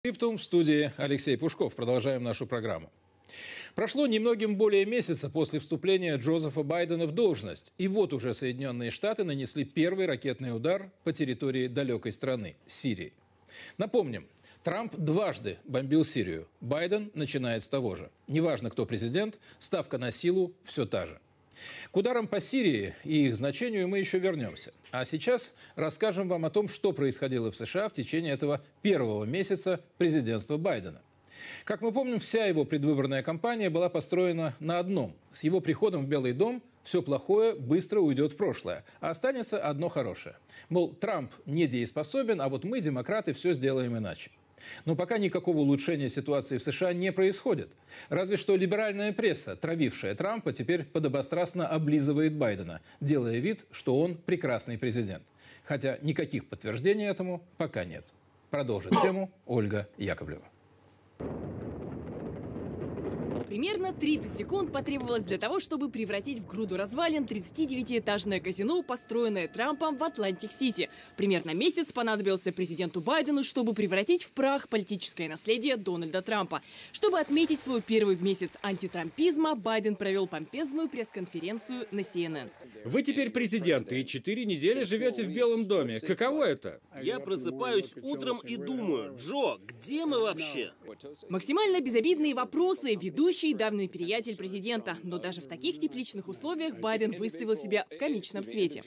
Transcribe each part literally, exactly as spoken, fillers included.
Криптум, в студии Алексей Пушков. Продолжаем нашу программу. Прошло немногим более месяца после вступления Джозефа Байдена в должность. И вот уже Соединенные Штаты нанесли первый ракетный удар по территории далекой страны – Сирии. Напомним, Трамп дважды бомбил Сирию. Байден начинает с того же. Неважно, кто президент, ставка на силу все та же. К ударам по Сирии и их значению мы еще вернемся. А сейчас расскажем вам о том, что происходило в США в течение этого первого месяца президентства Байдена. Как мы помним, вся его предвыборная кампания была построена на одном. С его приходом в Белый дом все плохое быстро уйдет в прошлое, а останется одно хорошее. Мол, Трамп недееспособен, а вот мы, демократы, все сделаем иначе. Но пока никакого улучшения ситуации в США не происходит. Разве что либеральная пресса, травившая Трампа, теперь подобострастно облизывает Байдена, делая вид, что он прекрасный президент. Хотя никаких подтверждений этому пока нет. Продолжит тему Ольга Яковлева. Примерно тридцать секунд потребовалось для того, чтобы превратить в груду развалин тридцатидевятиэтажное казино, построенное Трампом в Атлантик-Сити. Примерно месяц понадобился президенту Байдену, чтобы превратить в прах политическое наследие Дональда Трампа. Чтобы отметить свой первый месяц антитрампизма, Байден провел помпезную пресс-конференцию на си эн эн. Вы теперь президент и четыре недели живете в Белом доме. Каково это? Я просыпаюсь утром и думаю: Джо, где мы вообще? Максимально безобидные вопросы, ведущий давний приятель президента. Но даже в таких тепличных условиях Байден выставил себя в комичном свете.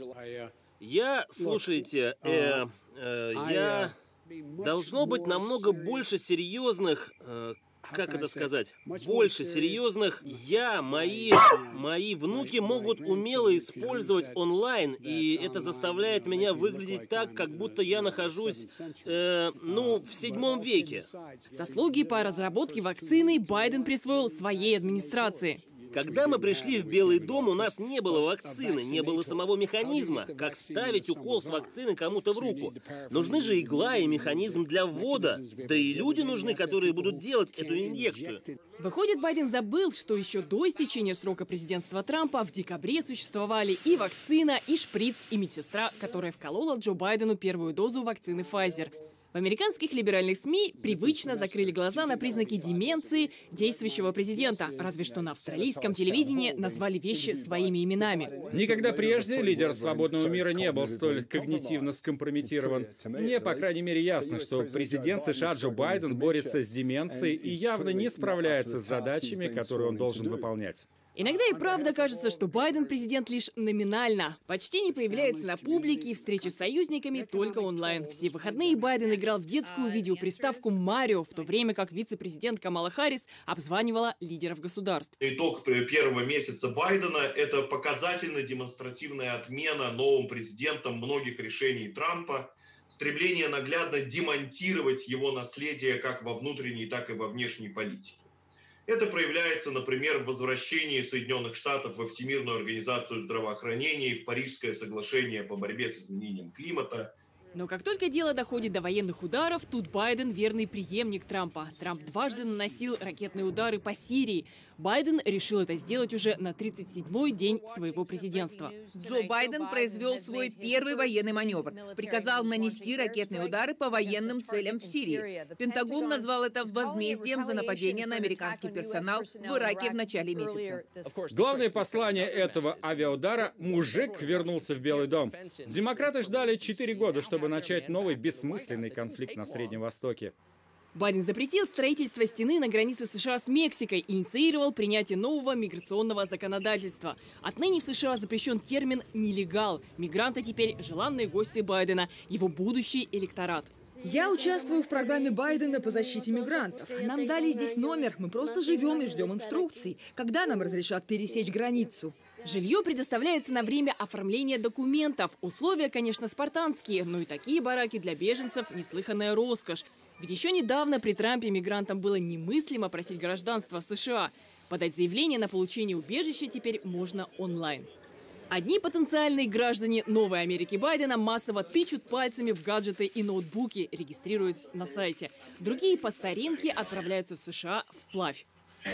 Я, слушайте, э, э, я... Должно быть намного больше серьезных... Э, как это сказать? Больше серьезных. Я, мои, мои внуки могут умело использовать онлайн, и это заставляет меня выглядеть так, как будто я нахожусь, э, ну, в седьмом веке. Заслуги по разработке вакцины Байден присвоил своей администрации. Когда мы пришли в Белый дом, у нас не было вакцины, не было самого механизма, как вставить укол с вакцины кому-то в руку. Нужны же игла и механизм для ввода, да и люди нужны, которые будут делать эту инъекцию. Выходит, Байден забыл, что еще до истечения срока президентства Трампа в декабре существовали и вакцина, и шприц, и медсестра, которая вколола Джо Байдену первую дозу вакцины Pfizer. В американских либеральных СМИ привычно закрыли глаза на признаки деменции действующего президента, разве что на австралийском телевидении назвали вещи своими именами. Никогда прежде лидер свободного мира не был столь когнитивно скомпрометирован. Мне, по крайней мере, ясно, что президент США Джо Байден борется с деменцией и явно не справляется с задачами, которые он должен выполнять. Иногда и правда кажется, что Байден президент лишь номинально. Почти не появляется на публике и встречи с союзниками только онлайн. Все выходные Байден играл в детскую видеоприставку «Марио», в то время как вице-президент Камала Харрис обзванивала лидеров государств. Итог первого месяца Байдена – это показательно-демонстративная отмена новым президентом многих решений Трампа, стремление наглядно демонтировать его наследие как во внутренней, так и во внешней политике. Это проявляется, например, в возвращении Соединенных Штатов во Всемирную организацию здравоохранения и в Парижское соглашение по борьбе с изменением климата. Но как только дело доходит до военных ударов, тут Байден верный преемник Трампа. Трамп дважды наносил ракетные удары по Сирии. Байден решил это сделать уже на тридцать седьмой день своего президентства. Джо Байден произвел свой первый военный маневр. Приказал нанести ракетные удары по военным целям в Сирии. Пентагон назвал это возмездием за нападение на американский персонал в Ираке в начале месяца. Главное послание этого авиаудара – мужик вернулся в Белый дом. Демократы ждали четыре года, чтобы начать новый бессмысленный конфликт на Среднем Востоке. Байден запретил строительство стены на границе США с Мексикой и инициировал принятие нового миграционного законодательства. Отныне в США запрещен термин «нелегал». Мигранты теперь желанные гости Байдена, его будущий электорат. Я участвую в программе Байдена по защите мигрантов. Нам дали здесь номер, мы просто живем и ждем инструкций, когда нам разрешат пересечь границу. Жилье предоставляется на время оформления документов. Условия, конечно, спартанские, но и такие бараки для беженцев – неслыханная роскошь. Ведь еще недавно при Трампе мигрантам было немыслимо просить гражданства США. Подать заявление на получение убежища теперь можно онлайн. Одни потенциальные граждане Новой Америки Байдена массово тычут пальцами в гаджеты и ноутбуки, регистрируясь на сайте. Другие по старинке отправляются в США вплавь.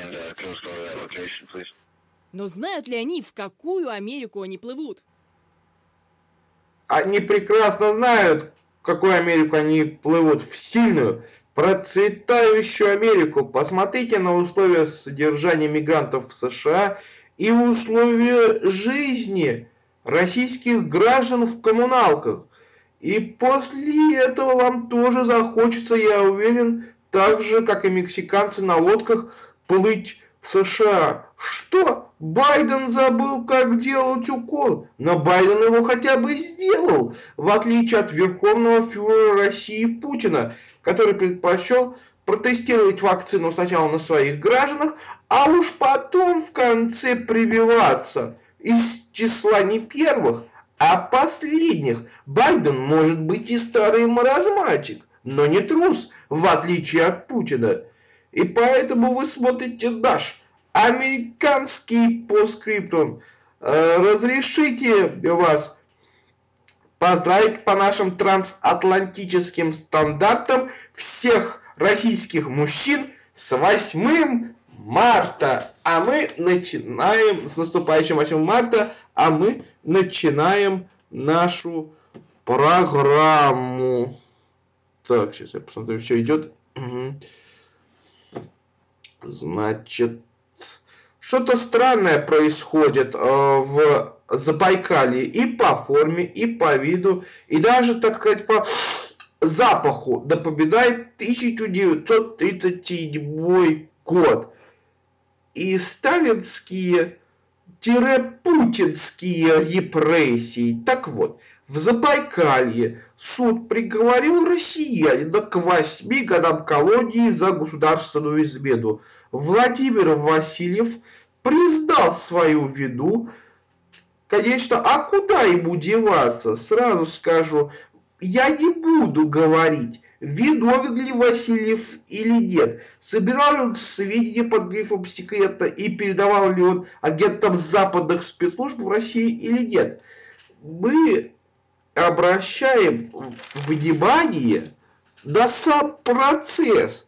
Но знают ли они, в какую Америку они плывут? Они прекрасно знают, в какую Америку они плывут, в сильную, процветающую Америку. Посмотрите на условия содержания мигрантов в США и условия жизни российских граждан в коммуналках. И после этого вам тоже захочется, я уверен, так же, как и мексиканцы на лодках, плыть в США. Что? Байден забыл, как делать укол? Но Байден его хотя бы сделал, в отличие от верховного фюрера России Путина, который предпочел протестировать вакцину сначала на своих гражданах, а уж потом в конце прививаться. Из числа не первых, а последних. Байден может быть и старый маразматик, но не трус, в отличие от Путина. И поэтому вы смотрите наш американский постскриптум. Разрешите вас поздравить по нашим трансатлантическим стандартам всех российских мужчин с восьмым марта. А мы начинаем, с наступающим восьмым марта, а мы начинаем нашу программу. Так, сейчас я посмотрю, все идет. Угу. Значит, что-то странное происходит э, в Забайкалье и по форме, и по виду, и даже, так сказать, по запаху напоминает тысяча девятьсот тридцать седьмой год. И сталинские-путинские репрессии. Так вот, в Забайкалье суд приговорил россиянина к восьми годам колонии за государственную измену. Владимир Васильев признал свою вину. Конечно, а куда ему деваться? Сразу скажу, я не буду говорить, виновен ли Васильев или нет. Собирал ли он сведения под грифом «секретно» и передавал ли он агентам западных спецслужб в России или нет. Мы обращаем внимание на сам процесс,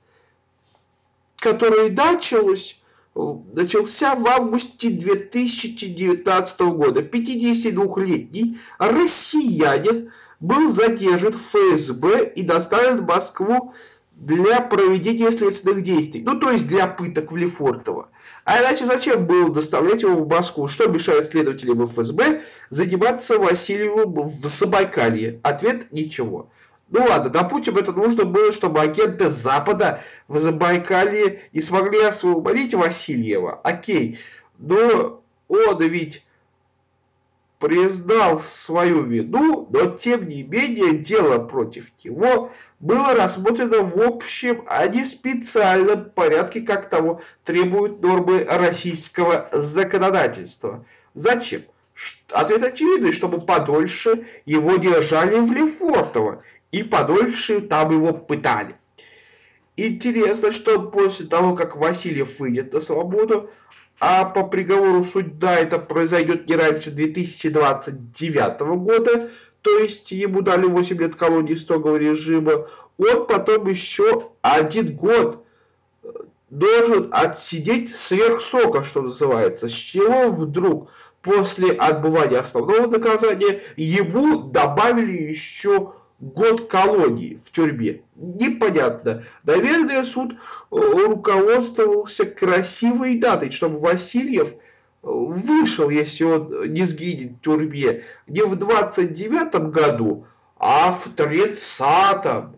который начался, начался в августе две тысячи девятнадцатого года. пятидесятидвухлетний россиянин был задержан в эф эс бэ и доставлен в Москву для проведения следственных действий. Ну, то есть для пыток в Лефортово. А иначе зачем было доставлять его в Москву? Что мешает следователям эф эс бэ заниматься Васильевым в Забайкалье? Ответ – ничего. Ну ладно, допустим, это нужно было, чтобы агенты Запада в Забайкалье не смогли освободить Васильева. Окей, но он ведь признал свою вину, но тем не менее дело против него было рассмотрено в общем, а не специальном порядке, как того требуют нормы российского законодательства. Зачем? Ответ очевидный, чтобы подольше его держали в Лефортово и подольше там его пытали. Интересно, что после того, как Васильев выйдет на свободу, а по приговору суда это произойдет не раньше две тысячи двадцать девятого года, то есть ему дали восемь лет колонии строгого режима, он потом еще один год должен отсидеть сверх срока, что называется, с чего вдруг после отбывания основного наказания ему добавили еще год колонии в тюрьме. Непонятно. Наверное, суд руководствовался красивой датой, чтобы Васильев вышел, если он не сгинет в тюрьме, не в двадцать девятом году, а в тридцатом.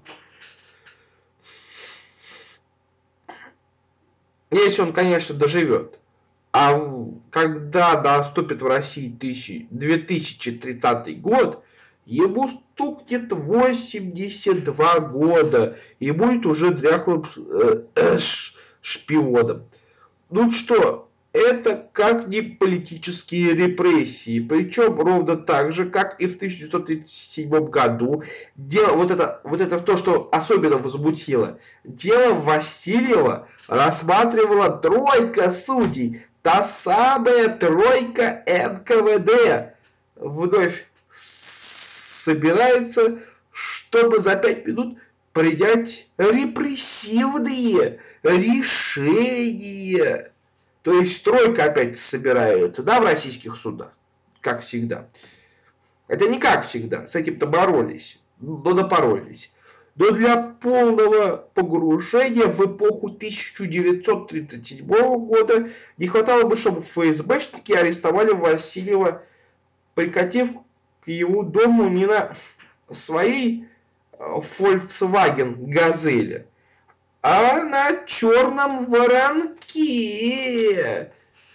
Если он, конечно, доживет. А когда наступит в России две тысячи тридцатый год, ему стукнет восемьдесят два года и будет уже дряхлым э, шпионом. Ну что, это как не политические репрессии. Причем ровно так же, как и в тысяча девятьсот тридцать седьмом году. Дело, вот, это, вот это то, что особенно возмутило. Дело Васильева рассматривала тройка судей. Та самая тройка эн ка вэ дэ. Вновь собирается, чтобы за пять минут принять репрессивные решения. То есть тройка опять собирается, да, в российских судах, как всегда. Это не как всегда, с этим-то боролись, но напоролись. Но для полного погружения в эпоху тысяча девятьсот тридцать седьмого года не хватало бы, чтобы ФСБшники арестовали Васильева, прикатив к его дому не на своей Volkswagen Газели, а на черном воронке.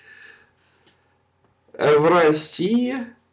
В России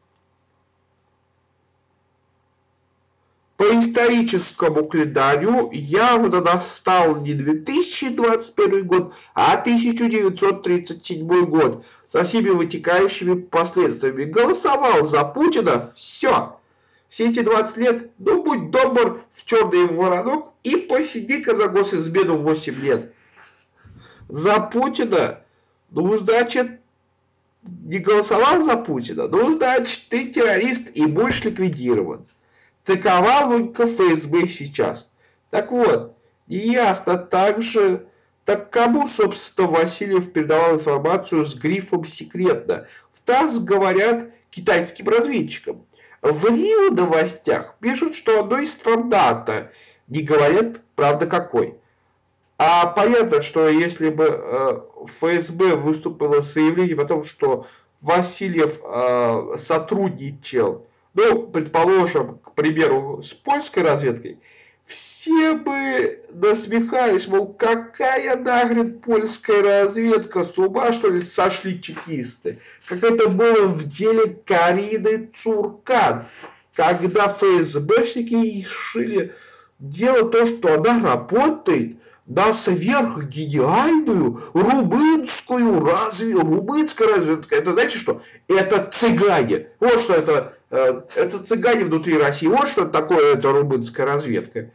по историческому календарю явно настал не две тысячи двадцать первый год, а тысяча девятьсот тридцать седьмой год со всеми вытекающими последствиями. Голосовал за Путина, все. Все эти двадцать лет, ну будь добр, в черный воронок и посиди-ка за госизмену восемь лет. За Путина, ну значит, не голосовал за Путина, ну значит, ты террорист и будешь ликвидирован. Такова логика ФСБ сейчас. Так вот, неясно также, так кому, собственно, Васильев передавал информацию с грифом «секретно». В ТАСС говорят китайским разведчикам. В РИО новостях пишут, что одно из стран НАТО, не говорят, правда, какой. А понятно, что если бы э, ФСБ выступило с заявлением о том, что Васильев э, сотрудничал, ну, предположим, к примеру, с польской разведкой, все бы насмехались, мол, какая нахрен польская разведка, с ума что ли сошли чекисты. Как это было в деле Карины Цуркан, когда ФСБшники решили делать то, что она работает на сверхгениальную румынскую разве... румынская разведка. Это знаете что? Это цыгане. Вот что это. Это цыгане внутри России. Вот что такое эта румынская разведка.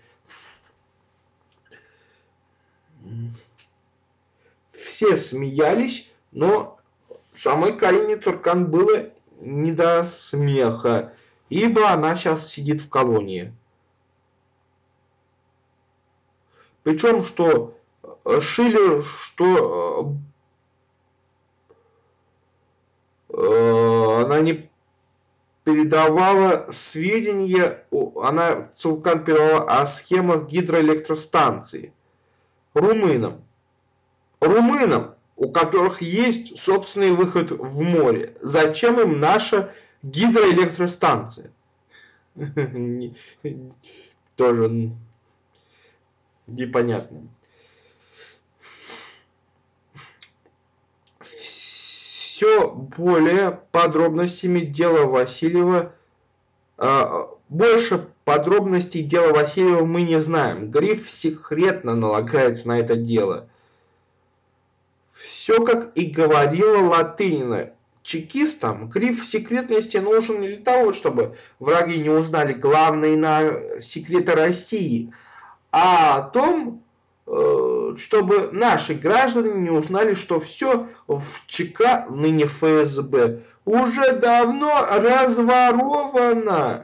Все смеялись, но самой Карине Цуркан было не до смеха, ибо она сейчас сидит в колонии. Причем, что шили, что э, она не передавала сведения, она Цуркан передавала о схемах гидроэлектростанции румынам. Румынам, у которых есть собственный выход в море. Зачем им наша гидроэлектростанция? Тоже непонятно. Все более подробностями дела Васильева, больше подробностей дела Васильева мы не знаем. Гриф секретно налагается на это дело. Все, как и говорила Латынина, чекистам гриф секретности нужен не для того, чтобы враги не узнали главные на секреты России, а о том, чтобы наши граждане не узнали, что все в ЧК, ныне ФСБ, уже давно разворовано.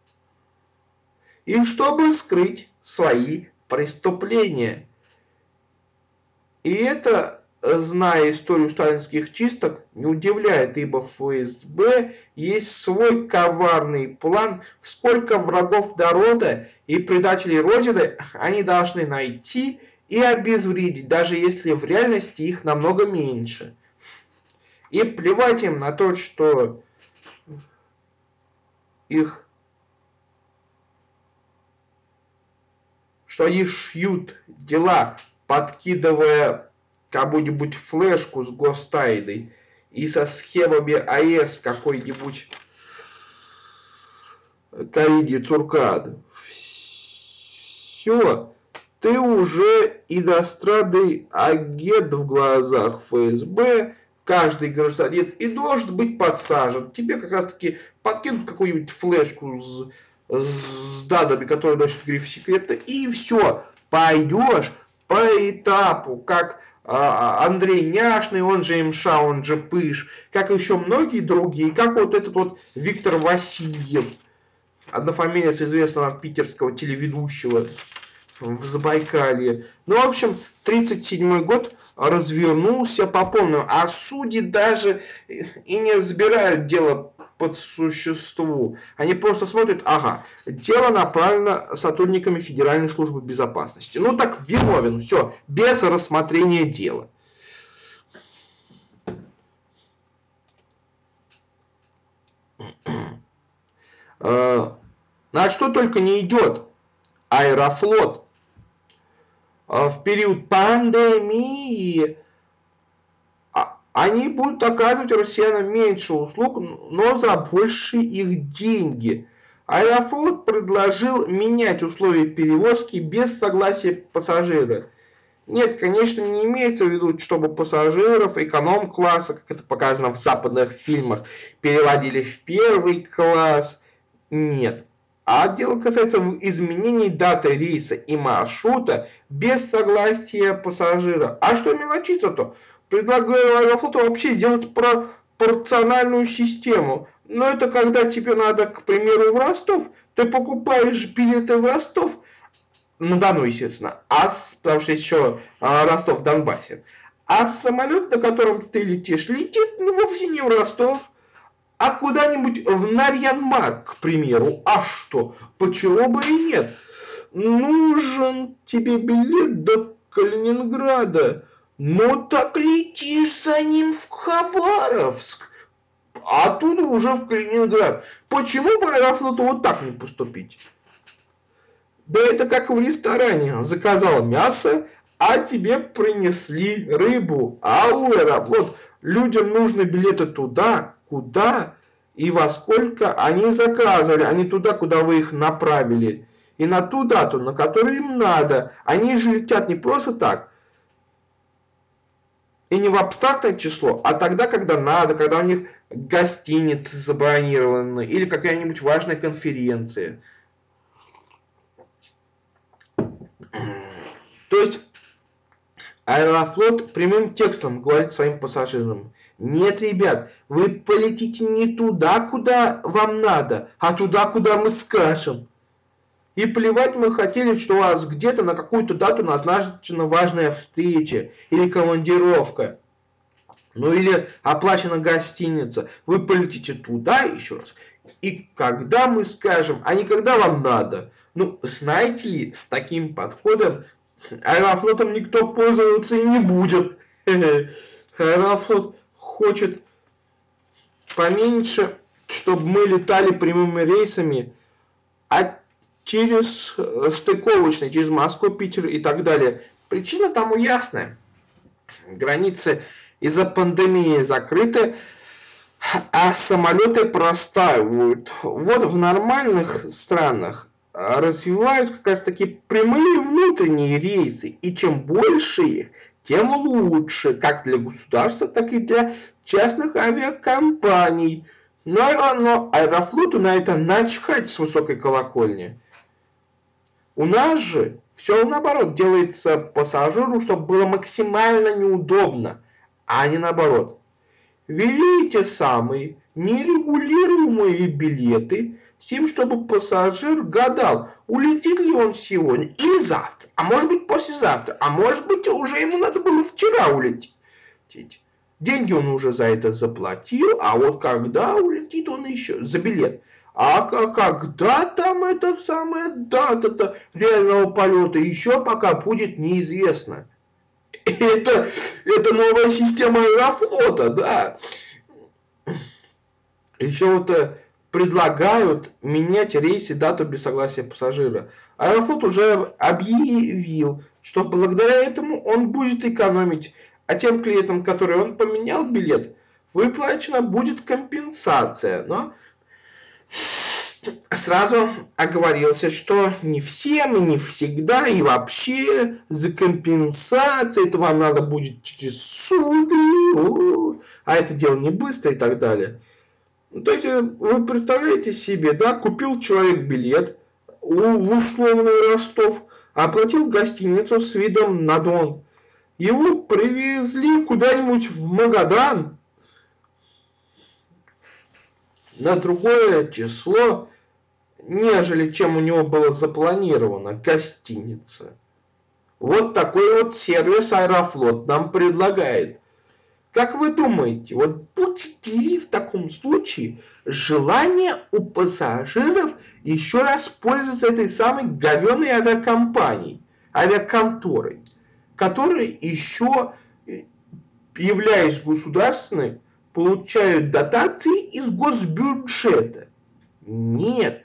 И чтобы скрыть свои преступления. И это, зная историю сталинских чисток, не удивляет, ибо в ФСБ есть свой коварный план, сколько врагов народа и предателей Родины они должны найти и обезвредить, даже если в реальности их намного меньше. И плевать им на то, что их что они шьют дела, подкидывая кому-нибудь флешку с гостайной и со схемами АЭС какой-нибудь Карине Цуркан. Все. Ты уже иностранный агент в глазах ФСБ, каждый гражданин, и должен быть подсажен. Тебе как раз таки подкинут какую-нибудь флешку с, с данными, которые носят гриф секретно, и все, пойдешь по этапу, как а, Андрей Няшный, он же МШ, он же Пыш, как еще многие другие, как вот этот вот Виктор Васильев, однофамилец известного питерского телеведущего в Забайкалье. Ну, в общем, тридцать седьмой год развернулся по полному, а судьи даже и не разбирают дело по существу. Они просто смотрят, ага, дело направлено сотрудниками Федеральной службы безопасности. Ну так виновен, все, без рассмотрения дела. На что только не идет Аэрофлот. В период пандемии они будут оказывать россиянам меньше услуг, но за большие их деньги. Аэрофлот предложил менять условия перевозки без согласия пассажира. Нет, конечно, не имеется в виду, чтобы пассажиров эконом-класса, как это показано в западных фильмах, переводили в первый класс. Нет. А дело касается изменений даты рейса и маршрута без согласия пассажира. А что мелочиться-то? Предлагаю Аэрофлоту вообще сделать пропорциональную систему. Но это когда тебе надо, к примеру, в Ростов, ты покупаешь билеты в Ростов, на Дону, естественно, а с, потому что еще а, Ростов в Донбассе. А самолет, на котором ты летишь, летит вовсе не в Ростов, а куда-нибудь в Нарьян-Мар, к примеру. А что? Почему бы и нет? Нужен тебе билет до Калининграда. Ну так летишь за ним в Хабаровск. А оттуда уже в Калининград. Почему бы Аэрофлоту вот так не поступить? Да это как в ресторане. Заказал мясо, а тебе принесли рыбу. А у Аэрофлот людям нужны билеты туда, куда и во сколько они заказывали, а не туда, куда вы их направили. И на ту дату, на которую им надо. Они же летят не просто так. И не в абстрактное число, а тогда, когда надо, когда у них гостиницы забронированы или какая-нибудь важная конференция. То есть Аэрофлот прямым текстом говорит своим пассажирам: нет, ребят, вы полетите не туда, куда вам надо, а туда, куда мы скажем. И плевать мы хотели, что у вас где-то на какую-то дату назначена важная встреча или командировка. Ну или оплачена гостиница. Вы полетите туда еще раз. И когда мы скажем, а не когда вам надо. Ну, знаете ли, с таким подходом Аэрофлотом никто пользоваться и не будет. Аэрофлот хочет поменьше, чтобы мы летали прямыми рейсами, а через стыковочные, через Москву, Питер и так далее. Причина тому ясная. Границы из-за пандемии закрыты, а самолеты простаивают. Вот в нормальных странах развивают как раз таки прямые внутренние рейсы. И чем больше их, тем лучше. Как для государства, так и для частных авиакомпаний. Но, но Аэрофлоту на это начхать с высокой колокольни. У нас же все наоборот делается пассажиру, чтобы было максимально неудобно, а не наоборот. Ввели те самые нерегулируемые билеты с тем, чтобы пассажир гадал, улетит ли он сегодня или завтра, а может быть послезавтра, а может быть уже ему надо было вчера улететь. Деньги он уже за это заплатил, а вот когда улетит он еще за билет. А когда там эта самая дата-то реального полета еще пока будет неизвестно. Это, это новая система Аэрофлота, да. Еще вот предлагают менять рейсы, дату без согласия пассажира. Аэрофлот уже объявил, что благодаря этому он будет экономить, а тем клиентам, которые он поменял билет, выплачена будет компенсация. Но сразу оговорился, что не всем и не всегда, и вообще за компенсацией это вам надо будет через суды, а это дело не быстро и так далее. То есть вы представляете себе, да, купил человек билет в условный Ростов, оплатил гостиницу с видом на Дон, его привезли куда-нибудь в Магадан на другое число, нежели чем у него было запланировано гостиница. Вот такой вот сервис Аэрофлот нам предлагает. Как вы думаете, вот будет ли в таком случае желание у пассажиров еще раз пользоваться этой самой говёной авиакомпанией, авиаконторой, которая еще, являясь государственной, получают дотации из госбюджета? Нет.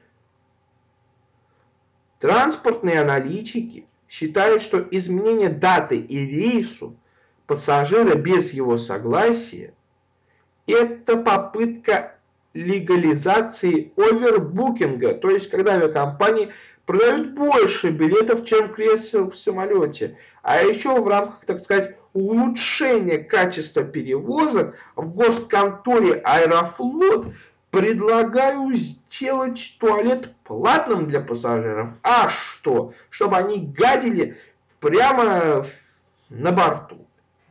Транспортные аналитики считают, что изменение даты и рейсу пассажира без его согласия – это попытка легализации овербукинга, то есть когда авиакомпании продают больше билетов, чем кресел в самолете. А еще в рамках, так сказать, улучшения качества перевозок в госконторе Аэрофлот предлагаю сделать туалет платным для пассажиров. А что? Чтобы они гадили прямо на борту.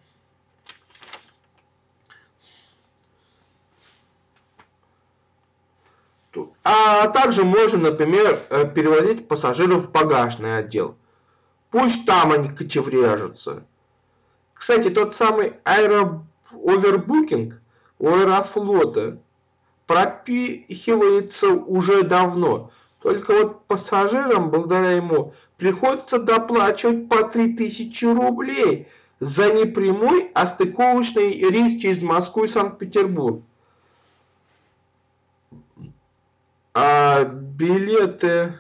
А также можно, например, переводить пассажиров в багажный отдел. Пусть там они кочевряжутся. Кстати, тот самый аэро-овербукинг у Аэрофлота пропихивается уже давно. Только вот пассажирам, благодаря ему, приходится доплачивать по три тысячи рублей за непрямой, а стыковочный рейс через Москву и Санкт-Петербург. А билеты...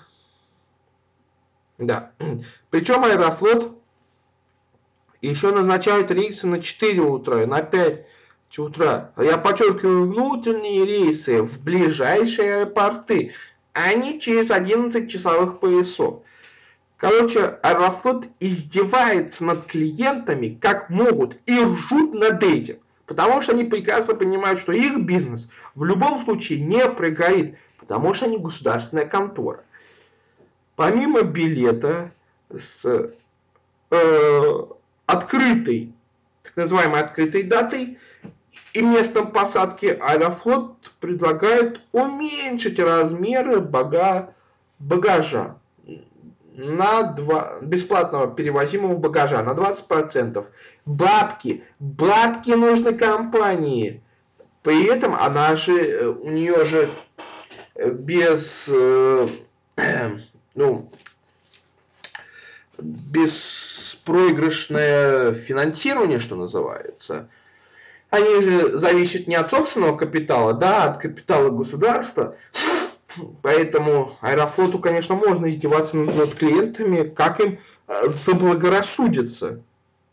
Да. Причем Аэрофлот еще назначает рейсы на четыре утра и на пять утра. Я подчеркиваю, внутренние рейсы в ближайшие аэропорты, а не через одиннадцать часовых поясов. Короче, Аэрофлот издевается над клиентами как могут и ржут над этим. Потому что они прекрасно понимают, что их бизнес в любом случае не прогорит, потому что они государственная контора. Помимо билета с э, открытой, так называемой открытой датой и местом посадки, Аэрофлот предлагает уменьшить размеры бага, багажа на два, бесплатного перевозимого багажа на двадцать процентов. Бабки, бабки нужны компании. При этом она же, у нее же без, э, ну, беспроигрышное финансирование, что называется. Они же зависят не от собственного капитала, да, от капитала государства. Поэтому Аэрофлоту, конечно, можно издеваться над клиентами, как им заблагорассудится.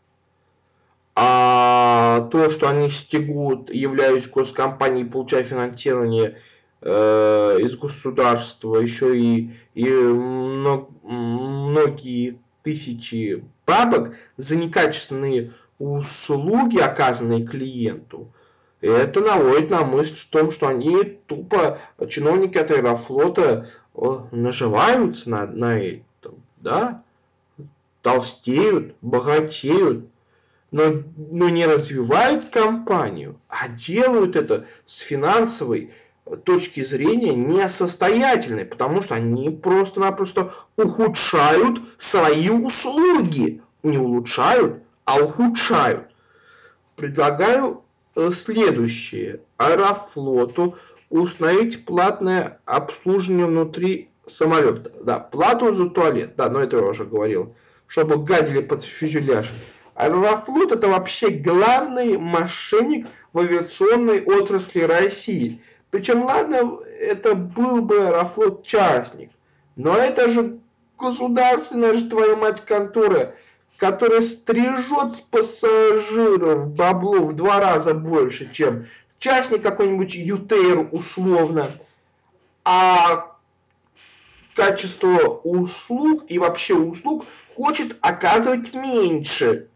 А то, что они стягут, являясь госкомпанией, получая финансирование э, из государства, еще и, и много, многие тысячи бабок за некачественные услуги, оказанные клиенту, это наводит на мысль в том, что они тупо, чиновники от Аэрофлота, наживаются на, на этом, да, толстеют, богатеют, но, но не развивают компанию, а делают это с финансовой точки зрения несостоятельной, потому что они просто-напросто ухудшают свои услуги, не улучшают, а ухудшают. Предлагаю следующее. Аэрофлоту установить платное обслуживание внутри самолета. Да, плату за туалет. Да, но это я уже говорил. Чтобы гадили под фюзеляж. Аэрофлот — это вообще главный мошенник в авиационной отрасли России. Причем, ладно, это был бы Аэрофлот частник. Но это же государственная же, твою мать, контора, который стрижет с пассажиров бабло в два раза больше, чем частник какой-нибудь ЮТР условно, а качество услуг и вообще услуг хочет оказывать меньше.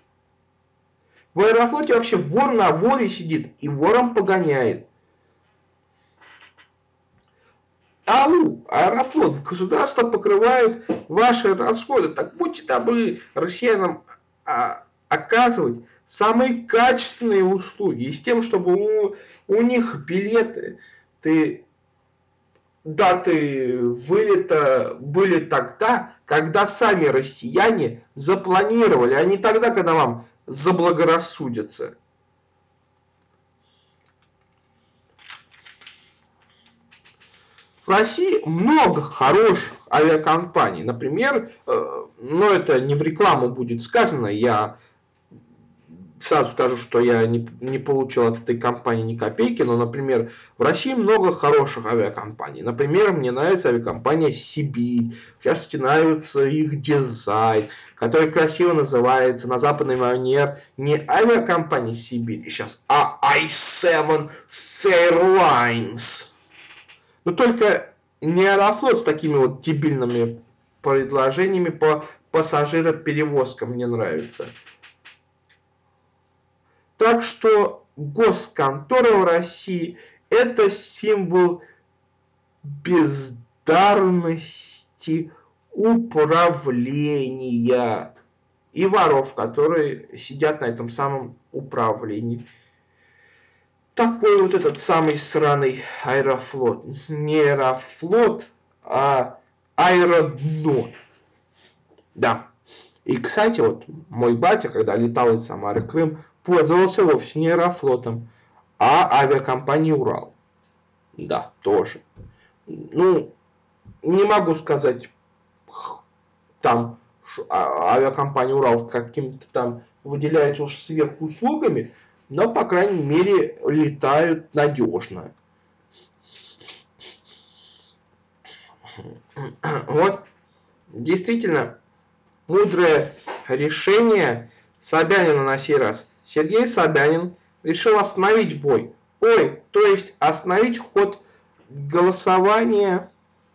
В Аэрофлоте вообще вор на воре сидит и вором погоняет. Ау, Аэрофлот, государство покрывает ваши расходы. Так будьте добры россиянам а, оказывать самые качественные услуги. И с тем, чтобы у, у них билеты, ты, даты вылета были тогда, когда сами россияне запланировали, а не тогда, когда вам заблагорассудится. В России много хороших авиакомпаний. Например, э, но это не в рекламу будет сказано, я сразу скажу, что я не, не получил от этой компании ни копейки, но, например, в России много хороших авиакомпаний. Например, мне нравится авиакомпания «Сибирь». В частности, нравится их дизайн, который красиво называется на западный манер не авиакомпания «Сибирь» сейчас, а ай севен Fairlines. Но только не Аэрофлот с такими вот дебильными предложениями по пассажироперевозкам мне нравится. Так что госконтора в России – это символ бездарности управления и воров, которые сидят на этом самом управлении. Такой вот этот самый сраный Аэрофлот. Не Аэрофлот, а Аэродно. Да. И, кстати, вот мой батя, когда летал из Самары в Крым, пользовался вовсе не Аэрофлотом, а авиакомпанией «Урал». Да, тоже. Ну, не могу сказать, там авиакомпания «Урал» каким-то там выделяется уж сверхуслугами, но, по крайней мере, летают надежно. Вот, действительно, мудрое решение Собянина на сей раз. Сергей Собянин решил остановить бой. Ой, то есть остановить ход голосования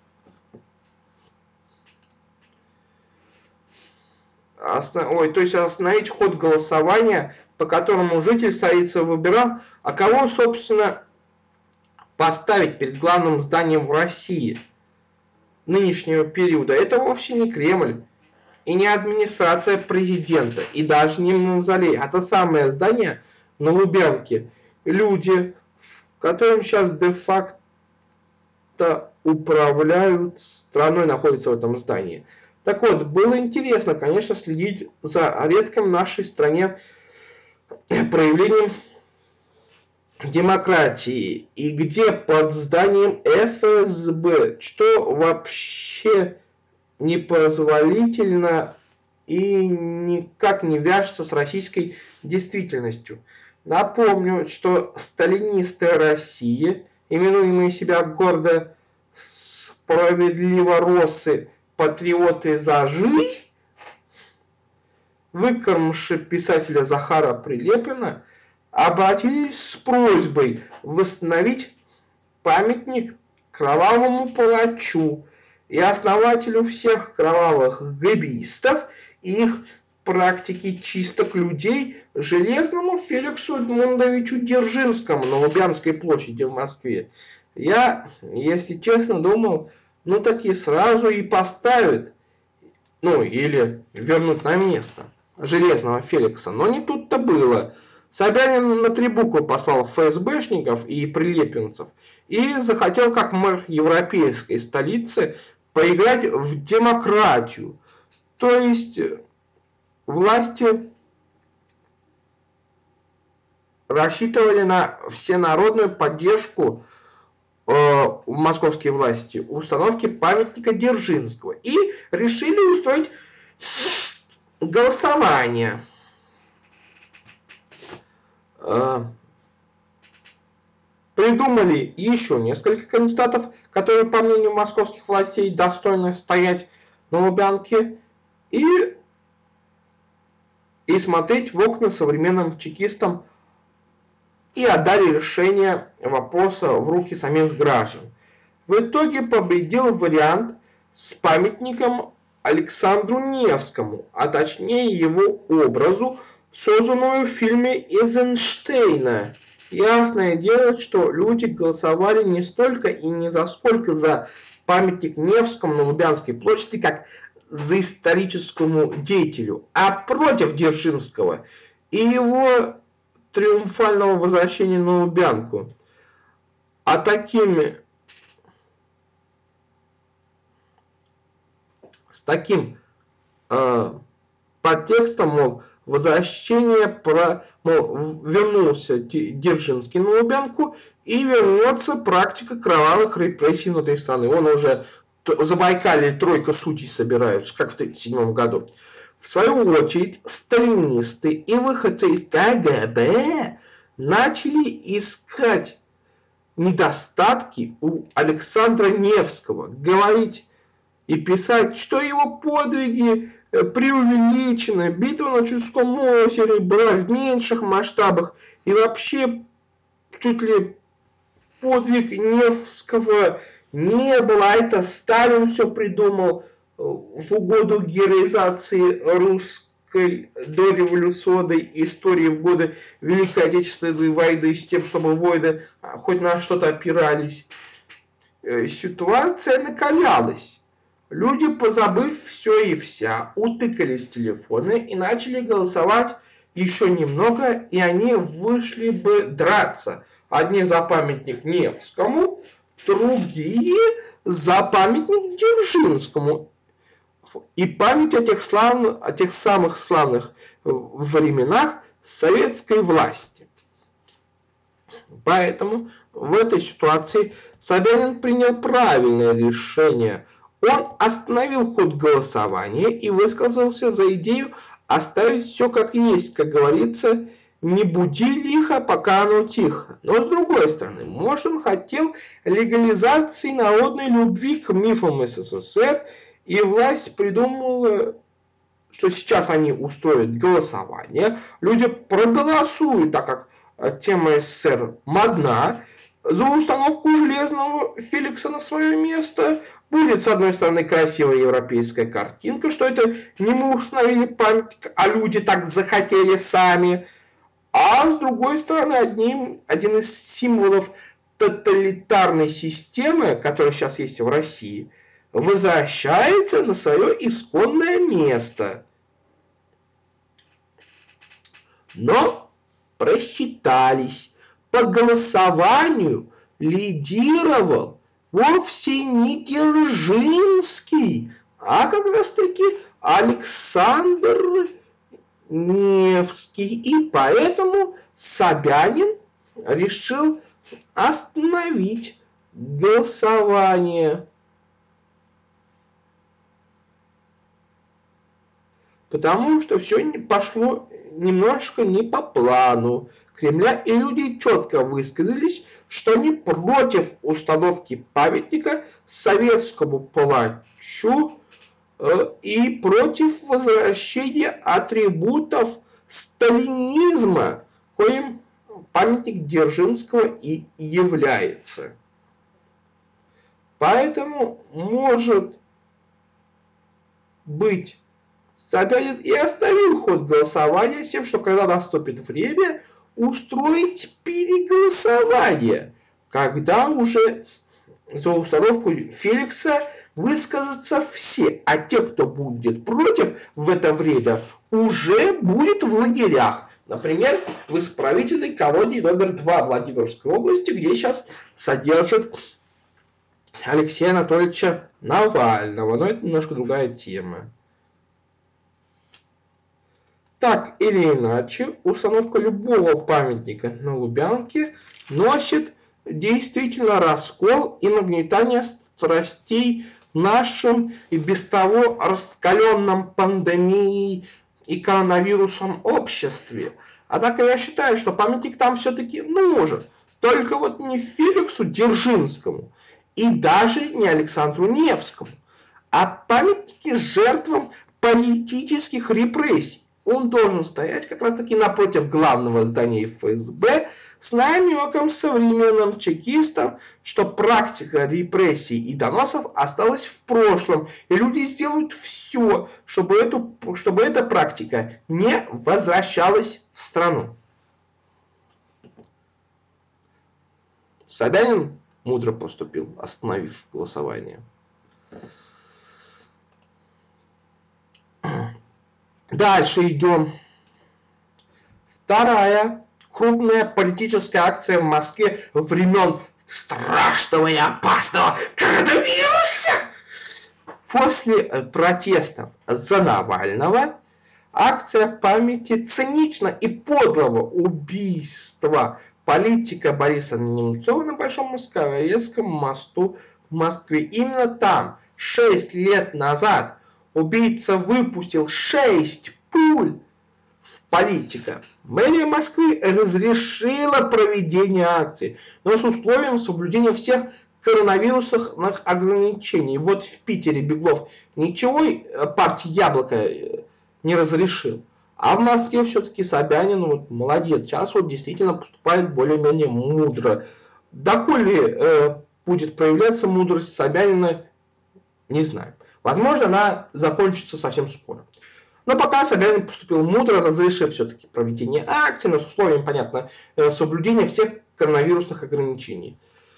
Осно... Ой, то есть остановить ход голосования, по которому житель столицы выбирал, а кого, собственно, поставить перед главным зданием в России нынешнего периода. Это вовсе не Кремль и не администрация президента, и даже не мавзолей, а то самое здание на Лубянке. Люди, которым сейчас де-факто управляют страной, находятся в этом здании. Так вот, было интересно, конечно, следить за редким в нашей стране проявлением демократии. И где под зданием эф эс бэ, что вообще непозволительно и никак не вяжется с российской действительностью. Напомню, что сталинисты России, именуемые себя гордо справедливо-россы, патриоты за жизнь, выкормши писателя Захара Прилепина, обратились с просьбой восстановить памятник кровавому палачу и основателю всех кровавых гэбистов и их практики чисток людей Железному Феликсу Эдмундовичу Дзержинскому на Лубянской площади в Москве. Я, если честно, думал, ну так и сразу и поставят, ну или вернут на место Железного Феликса. Но не тут-то было. Собянин на три буквы послал эф эс бэшников и прилепинцев и захотел, как мэр европейской столицы, поиграть в демократию. То есть власти рассчитывали на всенародную поддержку э, московские власти установки памятника Дзержинского и решили устроить голосование. Э, придумали еще несколько кандидатов, которые, по мнению московских властей, достойны стоять на Лубянке и, и смотреть в окна современным чекистам, и отдали решение вопроса в руки самих граждан. В итоге победил вариант с памятником Александру Невскому, а точнее его образу, созданную в фильме Эйзенштейна. Ясное дело, что люди голосовали не столько и не за сколько за памятник Невскому на Лубянской площади, как за историческому деятелю, а против Дзержинского и его триумфального возвращения на Лубянку. А такими с таким э, подтекстом, мол, возвращение, про, мол, вернулся Дзержинский на Лубянку и вернется практика кровавых репрессий внутри страны. Он уже в Забайкалье тройка судей собираются, как в тысяча девятьсот тридцать седьмом году. В свою очередь, сталинисты и выходцы из ка гэ бэ начали искать недостатки у Александра Невского, говорить и писать, что его подвиги преувеличены, битва на Чудском озере была в меньших масштабах, и вообще чуть ли подвиг Невского не было, а это Сталин все придумал в угоду героизации русской дореволюционной истории в годы Великой Отечественной войны с тем, чтобы войны хоть на что-то опирались. Ситуация накалялась. Люди, позабыв все и вся, утыкались в телефоны и начали голосовать еще немного, и они вышли бы драться. Одни за памятник Невскому, другие за памятник Дзержинскому. И память о тех, славных, о тех самых славных временах советской власти. Поэтому в этой ситуации Собянин принял правильное решение. Он остановил ход голосования и высказался за идею оставить все как есть, как говорится, не буди лихо, пока оно тихо. Но с другой стороны, может, он хотел легализации народной любви к мифам эс эс эс эр, и власть придумала, что сейчас они устроят голосование, люди проголосуют, так как тема эс эс эс эр модна, за установку железного Феликса на свое место. Будет, с одной стороны, красивая европейская картинка, что это не мы установили памятник, а люди так захотели сами. А с другой стороны, одним, один из символов тоталитарной системы, которая сейчас есть в России, возвращается на свое исконное место. Но просчитались. По голосованию лидировал вовсе не Дзержинский, а как раз таки Александр Невский. И поэтому Собянин решил остановить голосование. Потому что все пошло немножко не по плану Кремля, и люди четко высказались, что они против установки памятника советскому палачу э, и против возвращения атрибутов сталинизма, коим памятник Дзержинского и является. Поэтому, может быть, Собянин и оставил ход голосования с тем, что когда наступит время, устроить переголосование, когда уже за установку Феликса высказаться все, а те, кто будет против в это время, уже будет в лагерях. Например, в исправительной колонии номер два Владимирской области, где сейчас содержат Алексея Анатольевича Навального. Но это немножко другая тема. Так или иначе, установка любого памятника на Лубянке носит действительно раскол и нагнетание страстей в нашем и без того раскаленном пандемией и коронавирусом обществе. Однако я считаю, что памятник там все-таки нужен. Только вот не Феликсу Дзержинскому и даже не Александру Невскому, а памятники жертвам политических репрессий. Он должен стоять как раз таки напротив главного здания эф эс бэ с намеком современным чекистам, что практика репрессий и доносов осталась в прошлом, и люди сделают все, чтобы, эту, чтобы эта практика не возвращалась в страну. Собянин мудро поступил, остановив голосование. Дальше идем. Вторая крупная политическая акция в Москве времен страшного и опасного коронавируса. После протестов за Навального акция памяти цинично и подлого убийства политика Бориса Немцова на Большом Москворецком мосту в Москве. Именно там, шесть лет назад, убийца выпустил шесть пуль в политика. Мэрия Москвы разрешила проведение акции, но с условием соблюдения всех коронавирусных ограничений. Вот в Питере Беглов ничего партии «Яблоко» не разрешил. А в Москве все-таки Собянин вот, молодец. Сейчас вот действительно поступает более-менее мудро. Доколе э, будет проявляться мудрость Собянина, не знаю. Возможно, она закончится совсем скоро. Но пока Собянин поступил мудро, разрешив все-таки проведение акции, но с условием, понятно, соблюдения всех коронавирусных ограничений.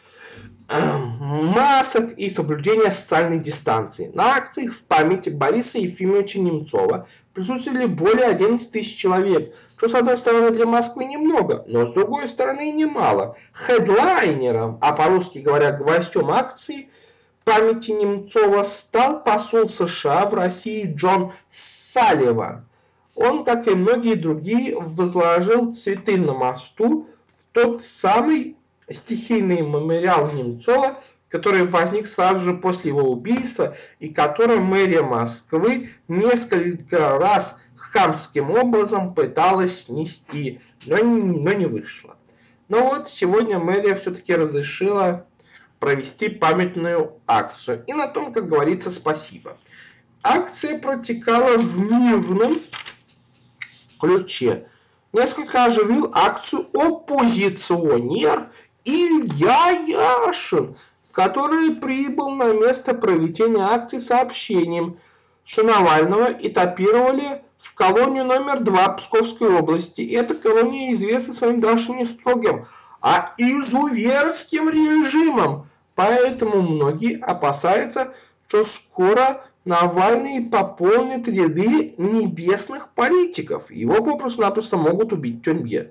Масок и соблюдения социальной дистанции. На акции в памяти Бориса Ефимовича Немцова присутствовали более одиннадцати тысяч человек, что с одной стороны для Москвы немного, но с другой стороны немало. Хедлайнером, а по-русски говоря гвоздем акции памяти Немцова, стал посол США в России Джон Салливан. Он, как и многие другие, возложил цветы на мосту в тот самый стихийный мемориал Немцова, который возник сразу же после его убийства и который мэрия Москвы несколько раз хамским образом пыталась снести, но не, но не вышло. Но вот сегодня мэрия все-таки разрешила провести памятную акцию. И на том, как говорится, спасибо. Акция протекала в мирном ключе. Несколько оживил акцию оппозиционер Илья Яшин, который прибыл на место проведения акции с сообщением, что Навального этапировали в колонию номер два Псковской области. И эта колония известна своим даже не строгим, а изуверским режимом. Поэтому многие опасаются, что скоро Навальный пополнит ряды небесных политиков. Его попросту-напросто могут убить в тюрьме.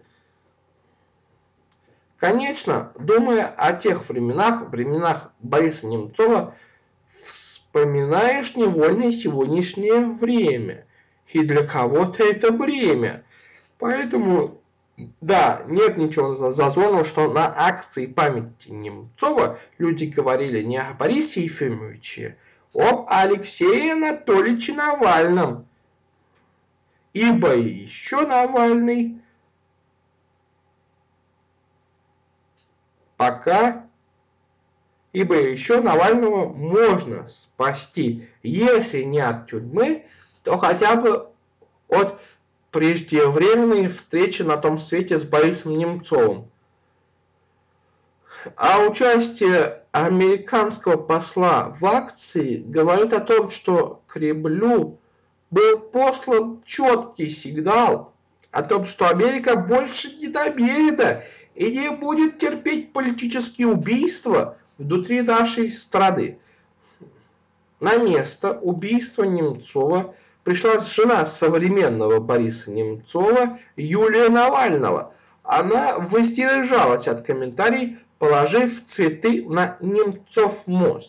Конечно, думая о тех временах, временах Бориса Немцова, вспоминаешь невольно сегодняшнее время. И для кого-то это время. Поэтому, да, нет ничего зазорного, что на акции памяти Немцова люди говорили не о Борисе Ефимовиче, а об Алексее Анатольевиче Навальном. Ибо еще Навальный пока, ибо еще Навального можно спасти, если не от тюрьмы, то хотя бы от преждевременной встречи на том свете с Борисом Немцовым. А участие американского посла в акции говорит о том, что Кремлю был послан четкий сигнал о том, что Америка больше не намерена и не будет терпеть политические убийства внутри нашей страны. На место убийства Немцова пришла жена современного Бориса Немцова Юлия Навального. Она воздержалась от комментариев, положив цветы на Немцов мост.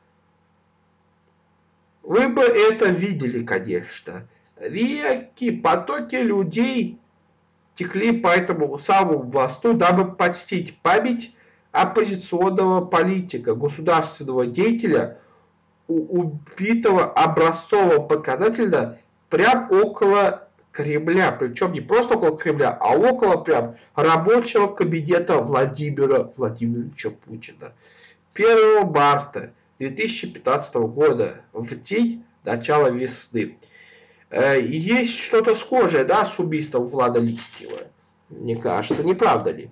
Вы бы это видели, конечно. Реки, потоки людей текли по этому самому мосту, дабы почтить память оппозиционного политика, государственного деятеля, убитого образцового показателя прямо около Кремля. Причем не просто около Кремля, а около прям рабочего кабинета Владимира Владимировича Путина. первого марта две тысячи пятнадцатого года, в день начала весны. Есть что-то схожее, да, с убийством Влада Листьева? Мне кажется, не правда ли?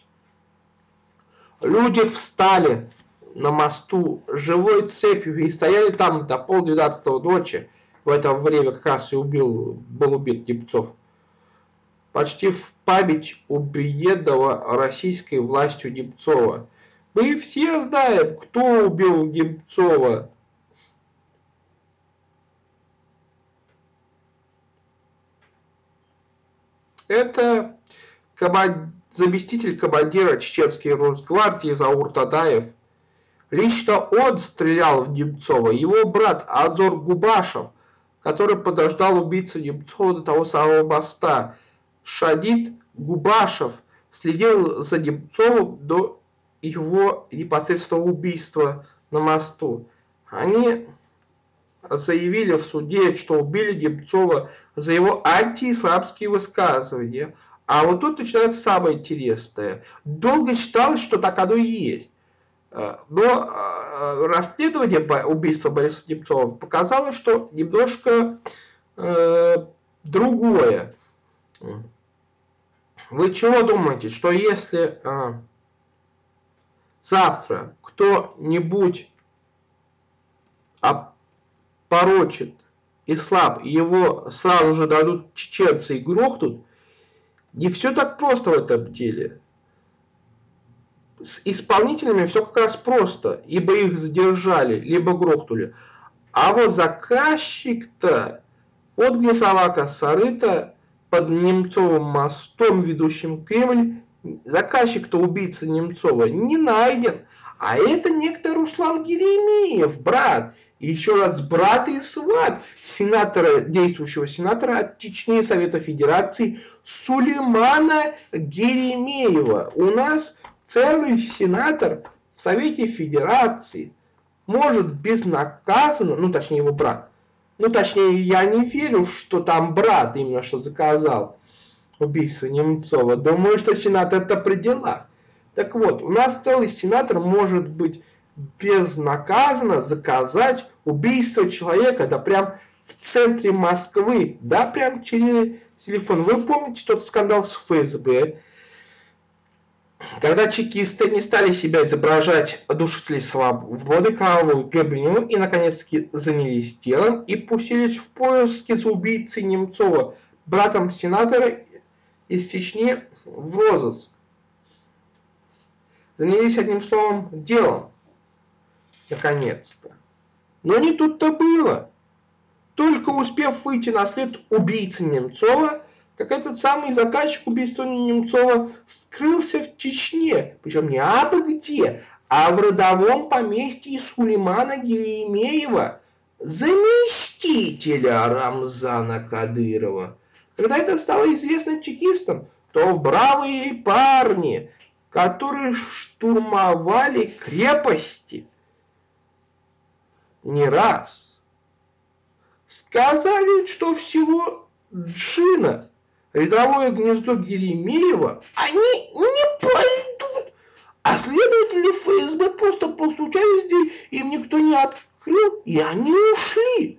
Люди встали на мосту живой цепью и стояли там до полдвенадцатого ночи. В это время как раз и убил, был убит Немцов. Почти в память убиенного российской властью Немцова. Мы все знаем, кто убил Немцова. Это команд... заместитель командира чеченской Росгвардии Заур Тадаев. Лично он стрелял в Немцова. Его брат Анзор Губашев, который подождал убийцу Немцова до того самого моста. Шадид Губашев следил за Немцовым до его непосредственного убийства на мосту. Они заявили в суде, что убили Немцова за его антиисламские высказывания. А вот тут начинается самое интересное. Долго считалось, что так оно и есть. Но расследование убийства Бориса Немцова показало, что немножко э, другое. Вы чего думаете, что если э, завтра кто-нибудь опорочит ислам, его сразу же дадут чеченцы и грохнут? Не все так просто в этом деле. С исполнителями все как раз просто, ибо их задержали, либо грохнули. А вот заказчик-то, вот где собака сорыта, под Немцовым мостом, ведущим в Кремль, заказчик-то убийца Немцова не найден. А это некто Руслан Еремеев, брат. И еще раз, брат и сват сенатора, действующего сенатора от Чечни Совета Федерации Сулеймана Еремеева. У нас целый сенатор в Совете Федерации может безнаказанно, ну точнее его брат, ну точнее я не верю, что там брат именно что заказал убийство Немцова. Думаю, что сенат это при делах. Так вот, у нас целый сенатор может быть безнаказанно заказать убийство человека, да прям в центре Москвы, да прям через телефон. Вы помните тот скандал с эф эс бэ? Когда чекисты не стали себя изображать душителей свободы, кровавую гибель, и наконец-таки занялись делом и пустились в поиски за убийцей Немцова, братом сенатора из Чечни, в розыск. Занялись одним словом делом. Наконец-то. Но не тут-то было. Только успев выйти на след убийцы Немцова, как этот самый заказчик убийства Немцова скрылся в Чечне. Причем не абы где, а в родовом поместье Сулеймана Еремеева, заместителя Рамзана Кадырова. Когда это стало известно чекистам, то бравые парни, которые штурмовали крепости не раз, сказали, что в село Джина, рядовое гнездо Еремеева, они не пойдут. А следователи эф эс бэ просто по случайности им никто не открыл, и они ушли.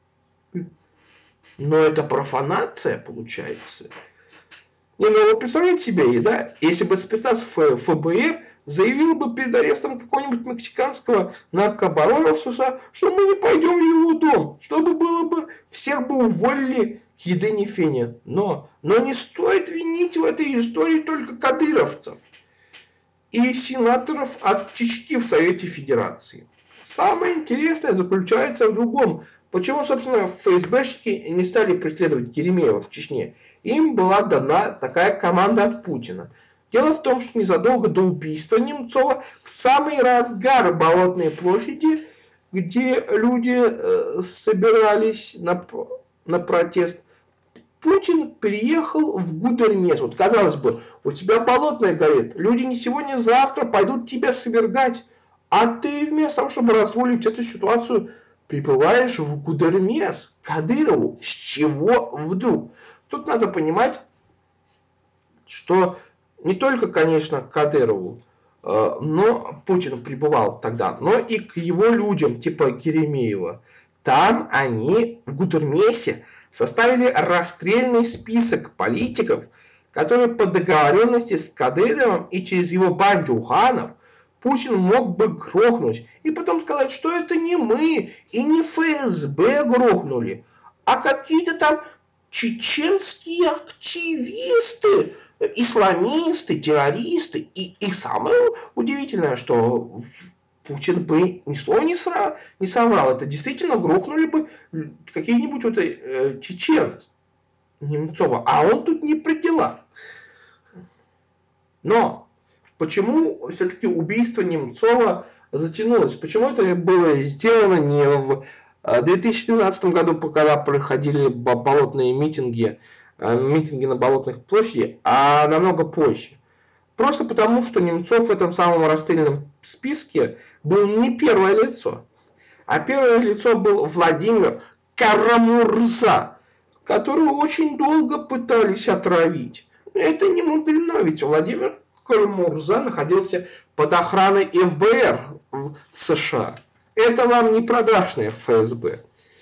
Но это профанация получается. Не, ну вы представляете себе, да, если бы спецназ эф бэ эр заявил бы перед арестом какого-нибудь мексиканского наркобарона в США, что мы не пойдем в его дом, чтобы было бы, всех бы уволили к едине фене. Но, но не стоит винить в этой истории только кадыровцев и сенаторов от Чечни в Совете Федерации. Самое интересное заключается в другом. Почему, собственно, эф эс бэшники не стали преследовать Еремеева в Чечне? Им была дана такая команда от Путина. Дело в том, что незадолго до убийства Немцова, в самый разгар Болотной площади, где люди э, собирались на, на протест, Путин приехал в Гудермес. Вот, казалось бы, у тебя Болотная горит, люди не сегодня, не завтра пойдут тебя свергать, а ты вместо того, чтобы разрулить эту ситуацию, прибываешь в Гудермес к Кадырову. С чего вдруг? Тут надо понимать, что не только, конечно, к Кадырову, но Путин прибывал тогда, но и к его людям, типа Еремеева. Там они в Гудермесе составили расстрельный список политиков, которые по договоренности с Кадыровым и через его бандюганов Путин мог бы грохнуть. И потом сказать, что это не мы и не эф эс бэ грохнули, а какие-то там чеченские активисты, исламисты, террористы. И, и самое удивительное, что Путин бы ни слова не, сра, не соврал. Это действительно грохнули бы какие-нибудь вот, э, чеченцы Немцова. А он тут не при делах. Но почему все-таки убийство Немцова затянулось? Почему это было сделано не в две тысячи двенадцатом году, когда проходили болотные митинги, митинги на Болотных площади, а намного позже? Просто потому, что Немцов в этом самом расстрельном списке был не первое лицо, а первое лицо был Владимир Карамурза, которого очень долго пытались отравить. Это не мудрено, ведь Владимир Карамурза находился под охраной эф бэ эр в США. Это вам не продажное эф эс бэ.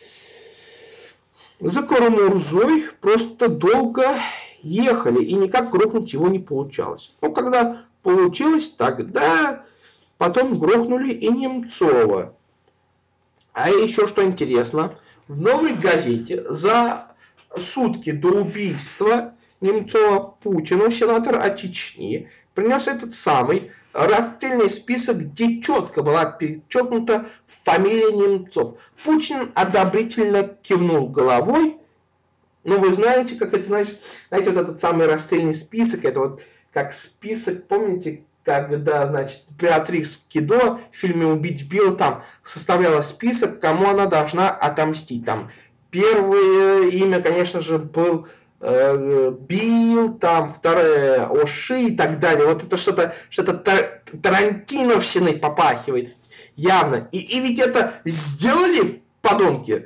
За Карамурзой просто долго ехали, и никак грохнуть его не получалось. Но когда получилось, тогда потом грохнули и Немцова. А еще что интересно, в «Новой газете» за сутки до убийства Немцова Путину сенатор от Чечни принес этот самый расстрельный список, где четко была перечеркнута фамилия Немцов. Путин одобрительно кивнул головой. Ну, вы знаете, как это, значит, знаете, вот этот самый расстрельный список, это вот как список, помните, когда, значит, Беатрикс Кидо в фильме «Убить Билла» там составляла список, кому она должна отомстить. Там первое имя, конечно же, был э, Билл, там второе Оши и так далее. Вот это что-то что-то тар- тарантиновщиной попахивает явно. И, и ведь это сделали подонки.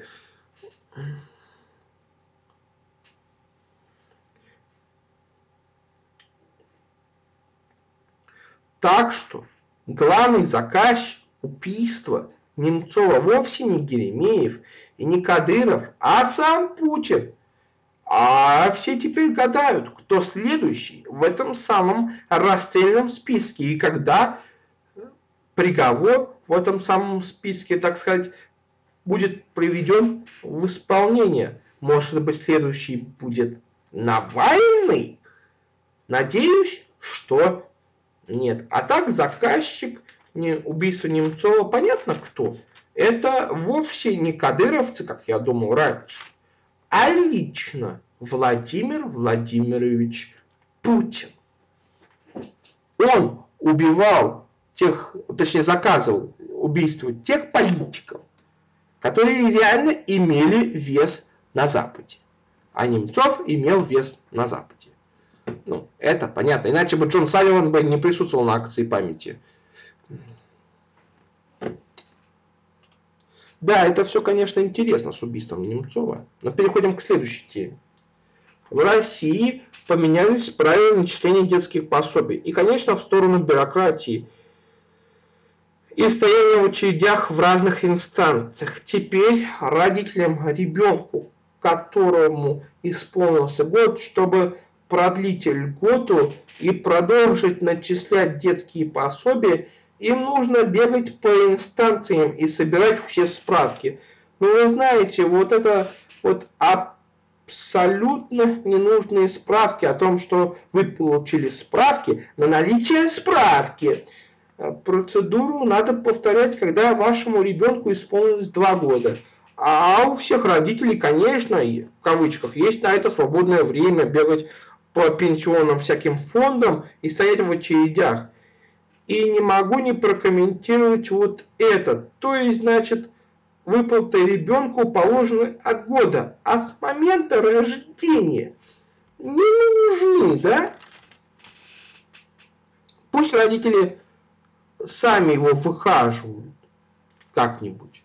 Так что главный заказчик убийства Немцова вовсе не Еремеев и не Кадыров, а сам Путин. А все теперь гадают, кто следующий в этом самом расстрельном списке и когда приговор в этом самом списке, так сказать, будет приведен в исполнение. Может быть, следующий будет Навальный? Надеюсь, что нет. А так заказчик убийства Немцова, понятно кто. Это вовсе не кадыровцы, как я думал раньше, а лично Владимир Владимирович Путин. Он убивал тех, точнее заказывал убийство тех политиков, которые реально имели вес на Западе. А Немцов имел вес на Западе. Ну, это понятно. Иначе бы Джон Салливан бы не присутствовал на акции памяти. Да, это все, конечно, интересно с убийством Немцова. Но переходим к следующей теме. В России поменялись правила начисления детских пособий. И, конечно, в сторону бюрократии и стояния в очередях в разных инстанциях. Теперь родителям ребенку, которому исполнился год, чтобы продлить льготу и продолжить начислять детские пособия, им нужно бегать по инстанциям и собирать все справки. Но вы знаете, вот это вот абсолютно ненужные справки о том, что вы получили справки на наличие справки. Процедуру надо повторять, когда вашему ребенку исполнилось два года. А у всех родителей, конечно, в кавычках, есть на это свободное время бегать по пенсионным всяким фондам и стоять в очередях. И не могу не прокомментировать вот это. То есть, значит, выплаты ребенку положены от года, а с момента рождения не нужны, да? Пусть родители сами его выхаживают как-нибудь.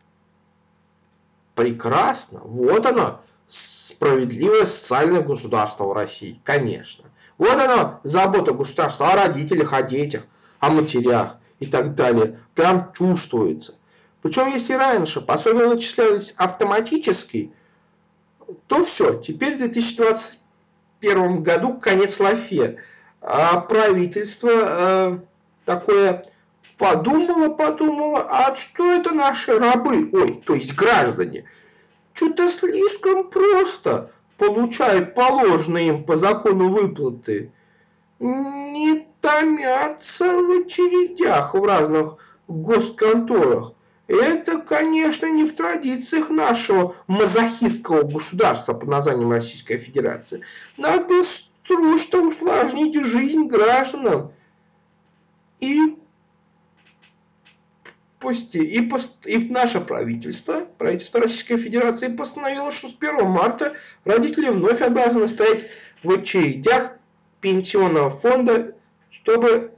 Прекрасно. Вот оно, справедливое социальное государство в России, конечно. Вот оно, забота государства о родителях, о детях, о матерях и так далее. Прям чувствуется. Причем, если раньше пособия начислялись автоматически, то все, теперь в две тысячи двадцать первом году конец лафе. А правительство э, такое подумало, подумало, а что это наши рабы, ой, то есть граждане, что-то слишком просто получают положенные им по закону выплаты, не томятся в очередях в разных госконторах. Это, конечно, не в традициях нашего мазохистского государства под названием Российская Федерация. Надо срочно усложнить жизнь гражданам и августе и, пост... и наше правительство, правительство Российской Федерации постановило, что с первого марта родители вновь обязаны стоять в очередях пенсионного фонда, чтобы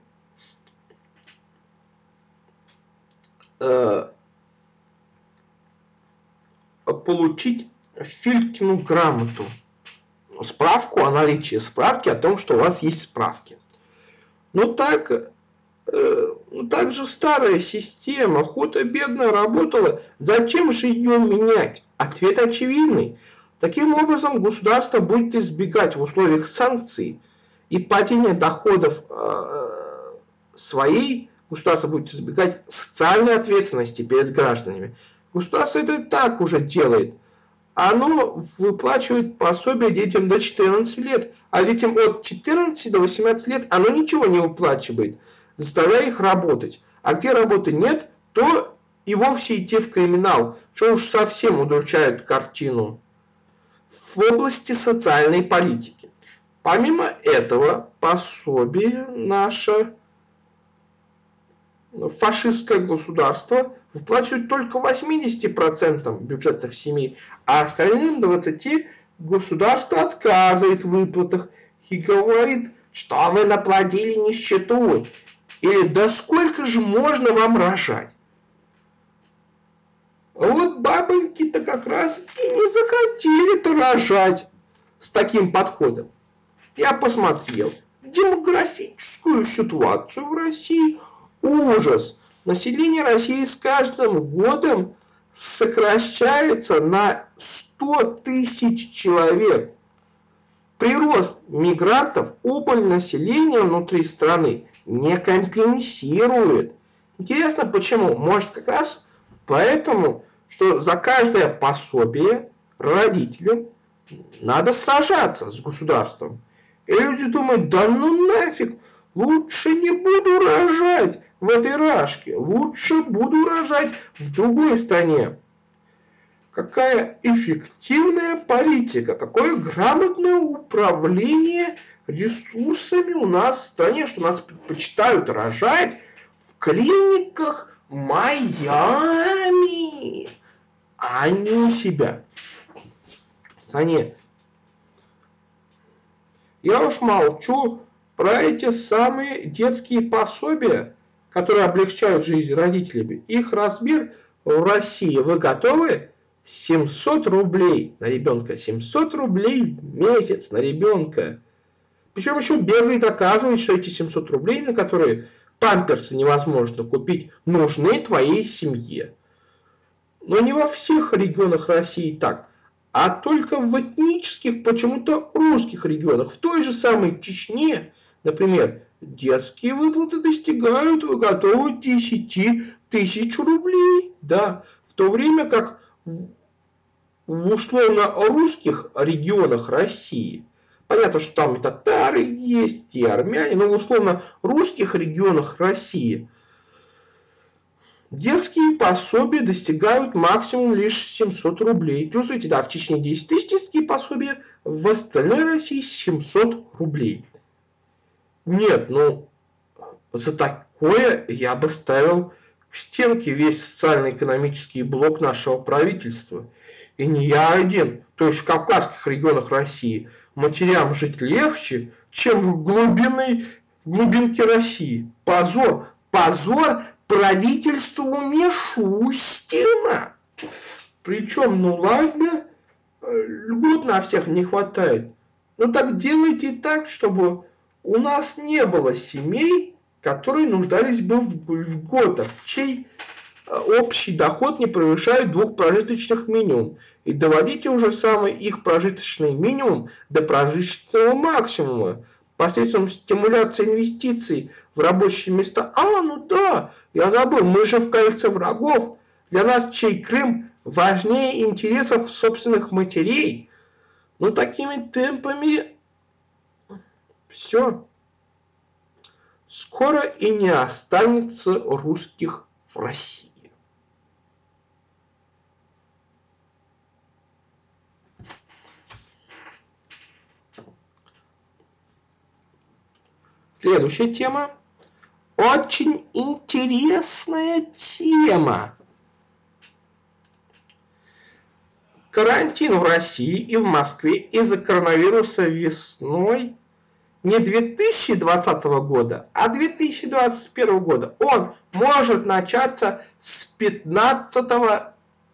э, получить Филькину грамоту. Справку о наличии справки о том, что у вас есть справки. Ну так, э, так же старая система худо-бедно работала. Зачем же ее менять? Ответ очевидный. Таким образом, государство будет избегать в условиях санкций и падения доходов э, своей, государство будет избегать социальной ответственности перед гражданами. Государство это и так уже делает. Оно выплачивает пособие детям до четырнадцати лет, а детям от четырнадцати до восемнадцати лет оно ничего не выплачивает, заставляя их работать. А где работы нет, то и вовсе идти в криминал, что уж совсем удручает картину. В области социальной политики. Помимо этого, пособие наше фашистское государство выплачивает только восьмидесяти процентам бюджетных семей, а остальным двадцати процентам государство отказывает в выплатах и говорит, что вы наплодили нищету. Или да сколько же можно вам рожать? Вот бабоньки-то как раз и не захотели-то рожать с таким подходом. Я посмотрел демографическую ситуацию в России. Ужас! Население России с каждым годом сокращается на сто тысяч человек. Прирост мигрантов убыль населения внутри страны не компенсирует. Интересно, почему? Может, как раз поэтому, что за каждое пособие родителям надо сражаться с государством. И люди думают, да ну нафиг, лучше не буду рожать в этой рашке, лучше буду рожать в другой стране. Какая эффективная политика, какое грамотное управление ресурсами у нас в стране, что нас предпочитают рожать в клиниках Майами, а не у себя в стране. Я уж молчу про эти самые детские пособия, которые облегчают жизнь родителями. Их размер в России, вы готовы? семьсот рублей на ребенка. семьсот рублей в месяц на ребенка. Причем еще бегает доказывает, что эти семьсот рублей, на которые памперсы невозможно купить, нужны твоей семье. Но не во всех регионах России так, а только в этнических, почему-то русских регионах. В той же самой Чечне, например, детские выплаты достигают, вы готовы, десять тысяч рублей. Да, в то время как в, в условно русских регионах России, понятно, что там и татары есть, и армяне, но в условно русских регионах России детские пособия достигают максимум лишь семьсот рублей. Чувствуете, да, в Чечне десять тысяч детские пособия, в остальной России семьсот рублей. Нет, ну, за такое я бы ставил к стенке весь социально-экономический блок нашего правительства. И не я один. То есть в кавказских регионах России матерям жить легче, чем в глубинной, в глубинке России. Позор, позор правительству Мишустина. Причем, ну ладно, льгот на всех не хватает. Но так делайте так, чтобы у нас не было семей, которые нуждались бы в, в льготах, чей общий доход не превышает двух прожиточных минимум. И доводите уже самый их прожиточный минимум до прожиточного максимума посредством стимуляции инвестиций в рабочие места. А, ну да, я забыл, мы же в кольце врагов. Для нас чей Крым важнее интересов собственных матерей. Ну такими темпами все. Скоро и не останется русских в России. Следующая тема. очень интересная тема. Карантин в России и в Москве из-за коронавируса весной не две тысячи двадцатого года, а две тысячи двадцать первого года. Он может начаться с пятнадцатого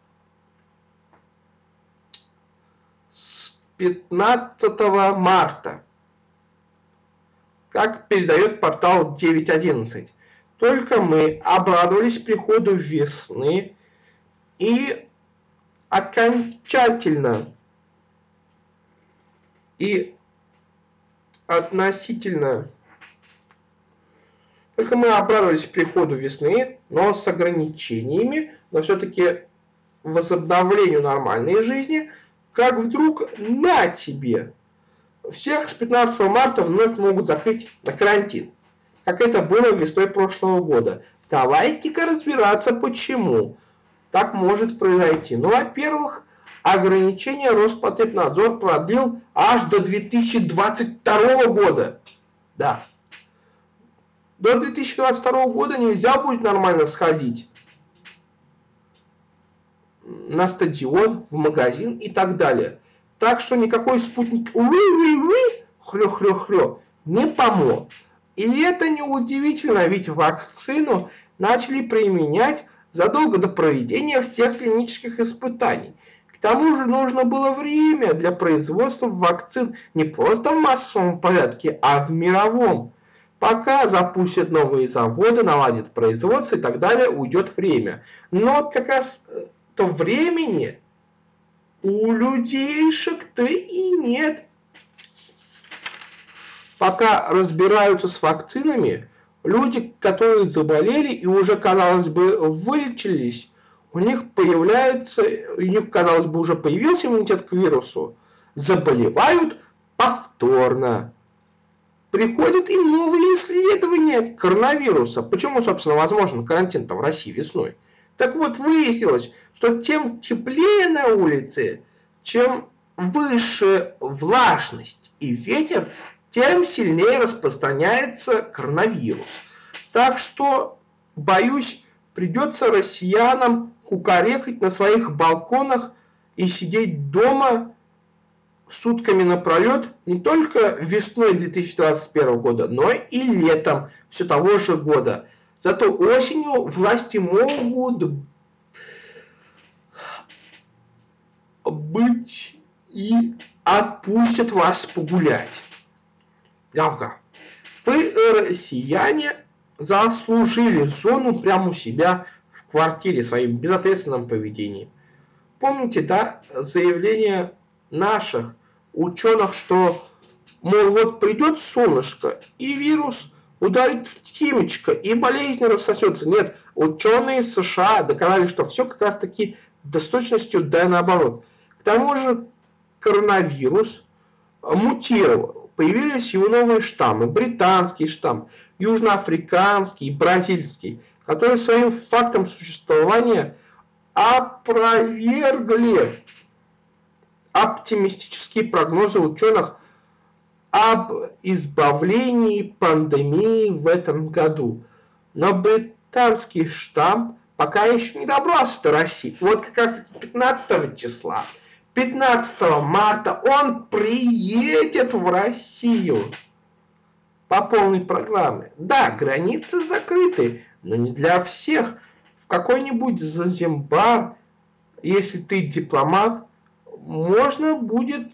марта, как передает портал девять одиннадцать. Только мы обрадовались приходу весны и окончательно и относительно только мы обрадовались приходу весны, но с ограничениями, но все-таки возобновлению нормальной жизни, как вдруг на тебе всех с пятнадцатого марта вновь могут закрыть на карантин, как это было весной прошлого года. Давайте-ка разбираться, почему так может произойти. Ну, во-первых, ограничение Роспотребнадзор продлил аж до две тысячи двадцать второго года. Да. До две тысячи двадцать второго года нельзя будет нормально сходить на стадион, в магазин и так далее. Так что никакой спутник хрё-хрё-хрё не помог. И это неудивительно, ведь вакцину начали применять задолго до проведения всех клинических испытаний. К тому же нужно было время для производства вакцин не просто в массовом порядке, а в мировом. Пока запустят новые заводы, наладят производство и так далее, уйдет время. Но как раз то времени у людейшек-то и нет. Пока разбираются с вакцинами, люди, которые заболели и уже, казалось бы, вылечились, у них появляется, у них, казалось бы, уже появился иммунитет к вирусу, заболевают повторно. Приходят и новые исследования коронавируса. Почему, собственно, возможен карантин-то в России весной? Так вот, выяснилось, что тем теплее на улице, чем выше влажность и ветер, тем сильнее распространяется коронавирус. Так что, боюсь, придется россиянам кукарекать на своих балконах и сидеть дома сутками напролет не только весной две тысячи двадцать первого года, но и летом все того же года. Зато осенью власти могут быть и отпустят вас погулять. Явка. Вы, россияне, заслужили зону прямо у себя в квартире своим безответственным поведением. Помните, да, заявление наших ученых, что, мол, вот придет солнышко, и вирус ударит в темечко, и болезнь рассосется. Нет, ученые США доказали, что все как раз таки с точностью да наоборот. К тому же коронавирус мутировал. Появились его новые штаммы. Британский штамм, южноафриканский, бразильский, которые своим фактом существования опровергли оптимистические прогнозы ученых об избавлении пандемии в этом году. Но британский штамм пока еще не добрался до России. Вот как раз таки пятнадцатого числа, пятнадцатого марта он приедет в Россию по полной программе. Да, границы закрыты, но не для всех. В какой-нибудь Занзибар, если ты дипломат, можно будет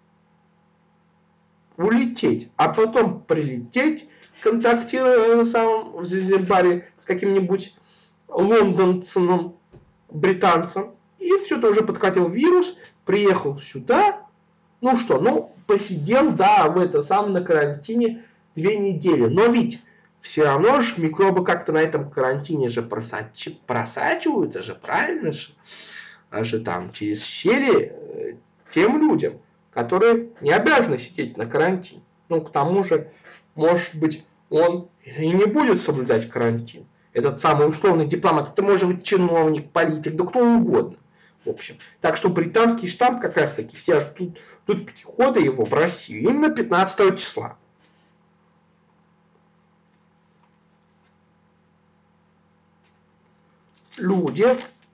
улететь, а потом прилететь, контактируя на самом в Занзибаре с каким-нибудь лондонцем, британцем, и все, ты уже подкатил вирус, приехал сюда, ну что, ну, посидел, да, в это самом на карантине две недели, но ведь все равно же микробы как-то на этом карантине же просач... просачиваются же, правильно же? А же там через щели тем людям, которые не обязаны сидеть на карантине. Ну, к тому же, может быть, он и не будет соблюдать карантин. Этот самый условный дипломат, это может быть чиновник, политик, да кто угодно. В общем, так что британский штамп как раз таки все ждут, ждут прихода его в Россию именно пятнадцатого числа. люди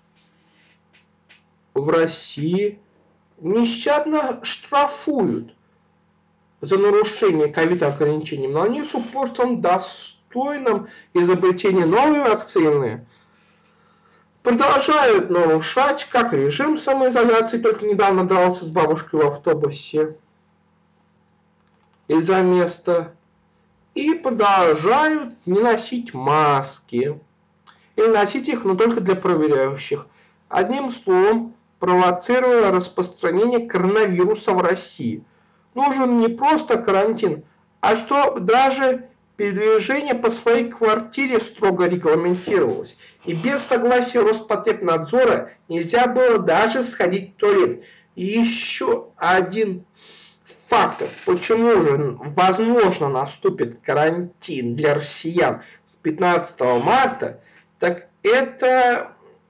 в России нещадно штрафуют за нарушение ковид-ограничений, но они с упорством достойным изобретения новой вакцины продолжают нарушать как режим самоизоляции, только недавно дрался с бабушкой в автобусе из-за места, и продолжают не носить маски. Или носить их, но только для проверяющих. Одним словом, провоцируя распространение коронавируса в России. Нужен не просто карантин, а что даже передвижение по своей квартире строго регламентировалось. И без согласия Роспотребнадзора нельзя было даже сходить в туалет. И еще один фактор, почему же возможно наступит карантин для россиян с пятнадцатого марта, так это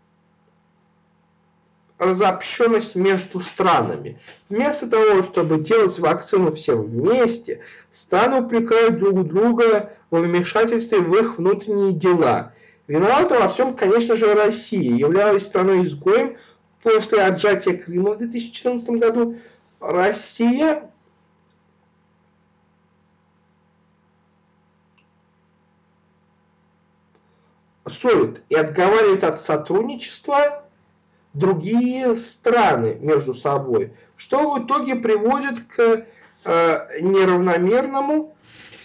разобщенность между странами. Вместо того, чтобы делать вакцину всем вместе, страны упрекают друг друга во вмешательстве в их внутренние дела. Виновата во всем, конечно же, Россия. Являясь страной-изгоем после отжатия Крыма в две тысячи четырнадцатом году, Россия ссорит и отговаривает от сотрудничества другие страны между собой, что в итоге приводит к э, неравномерному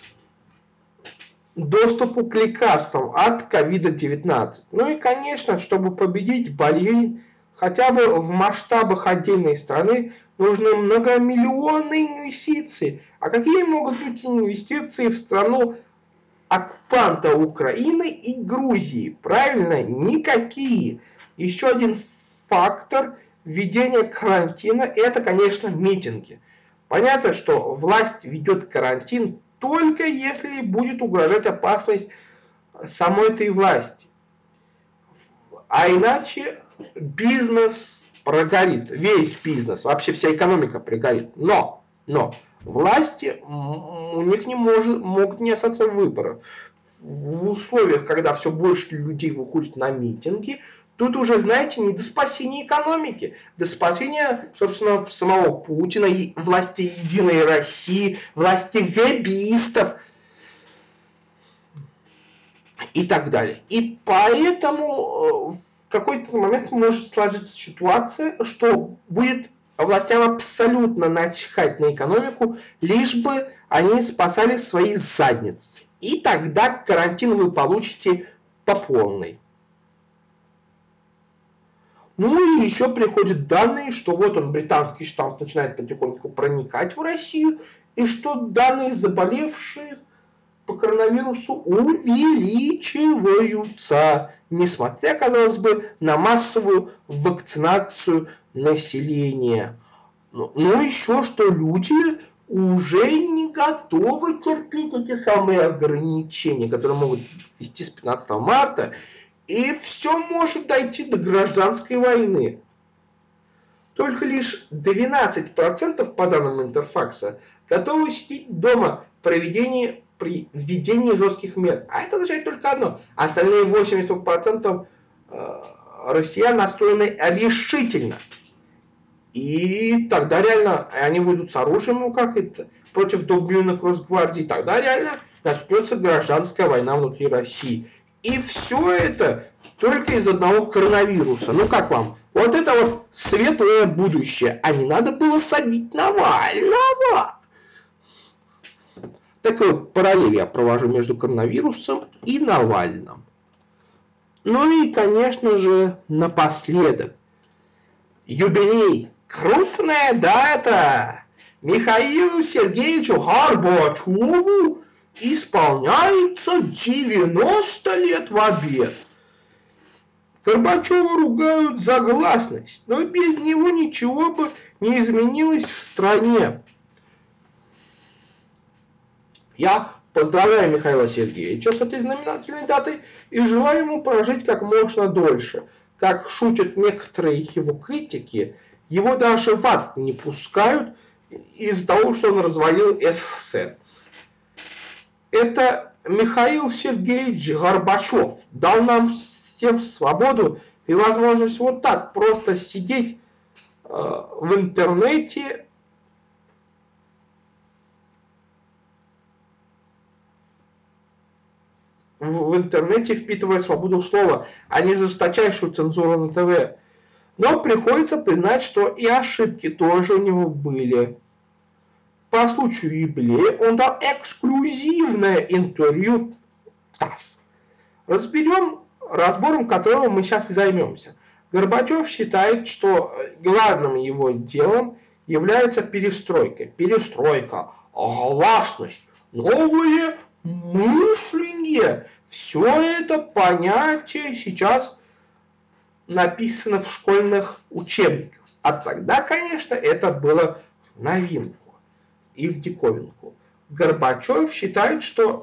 доступу к лекарствам от ковид девятнадцать. Ну и, конечно, чтобы победить болезнь хотя бы в масштабах отдельной страны, нужны многомиллионные инвестиции. А какие могут быть инвестиции в страну оккупанта Украины и Грузии? Правильно, никакие. Еще один фактор введения карантина – это, конечно, митинги. Понятно, что власть ведет карантин только если будет угрожать опасность самой этой власти. А иначе бизнес прогорит, весь бизнес, вообще вся экономика прогорит. Но, но власти, у них не может, могут не остаться выбора. В условиях, когда все больше людей выходит на митинги, тут уже, знаете, не до спасения экономики, до спасения, собственно, самого Путина и власти Единой России, власти гэбистов и так далее. И поэтому в какой-то момент может сложиться ситуация, что будет властям абсолютно начихать на экономику, лишь бы они спасали свои задницы. И тогда карантин вы получите по полной. Ну и еще приходят данные, что вот он, британский штамм, начинает потихоньку проникать в Россию, и что данные заболевших по коронавирусу увеличиваются, несмотря, казалось бы, на массовую вакцинацию населения. Ну, ну еще что люди уже не готовы терпеть эти самые ограничения, которые могут ввести с пятнадцатого марта, и все может дойти до гражданской войны. Только лишь двенадцать процентов, по данным Интерфакса, готовы сидеть дома при введении жестких мер. А это означает только одно. Остальные восемьдесят процентов россиян настроены решительно. И тогда реально они выйдут с оружием в руках против долбленных Росгвардии. Тогда реально начнется гражданская война внутри России. И все это только из одного коронавируса. Ну как вам? Вот это вот светлое будущее. А не надо было садить Навального. Такой вот параллель я провожу между коронавирусом и Навальным. Ну и, конечно же, напоследок. Юбилей. Крупная дата. Михаилу Сергеевичу Горбачеву исполняется девяносто лет в обед. Горбачева ругают за гласность, но без него ничего бы не изменилось в стране. Я поздравляю Михаила Сергеевича с этой знаменательной датой и желаю ему прожить как можно дольше. Как шутят некоторые его критики, его даже в ад не пускают из-за того, что он развалил СССР. Это Михаил Сергеевич Горбачев дал нам всем свободу и возможность вот так просто сидеть э, в интернете, в, в интернете, впитывая свободу слова, а не жесточайшую цензуру на ТВ. Но приходится признать, что и ошибки тоже у него были. По случаю юбилея он дал эксклюзивное интервью ТАСС. Разберем, разбором которого мы сейчас и займемся. Горбачев считает, что главным его делом является перестройка. Перестройка, гласность, новое мышление. Все это понятие сейчас написано в школьных учебниках. А тогда, конечно, это было в новинку и в диковинку. Горбачев считает, что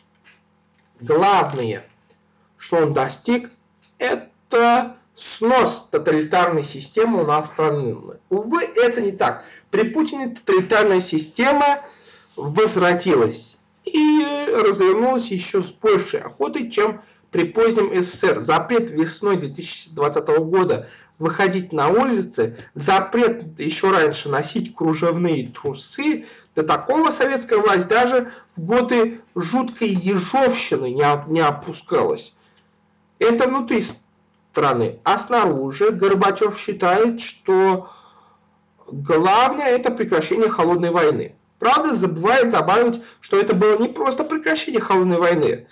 главное, что он достиг, это снос тоталитарной системы у нас страны. Увы, это не так. При Путине тоталитарная система возвратилась и развернулась еще с большей охотой, чем при позднем СССР. Запрет весной две тысячи двадцатого года выходить на улицы, запрет еще раньше носить кружевные трусы, до такого советская власть даже в годы жуткой ежовщины не, не опускалась. Это внутри страны. А снаружи Горбачев считает, что главное это прекращение холодной войны. Правда, забывает добавить, что это было не просто прекращение холодной войны,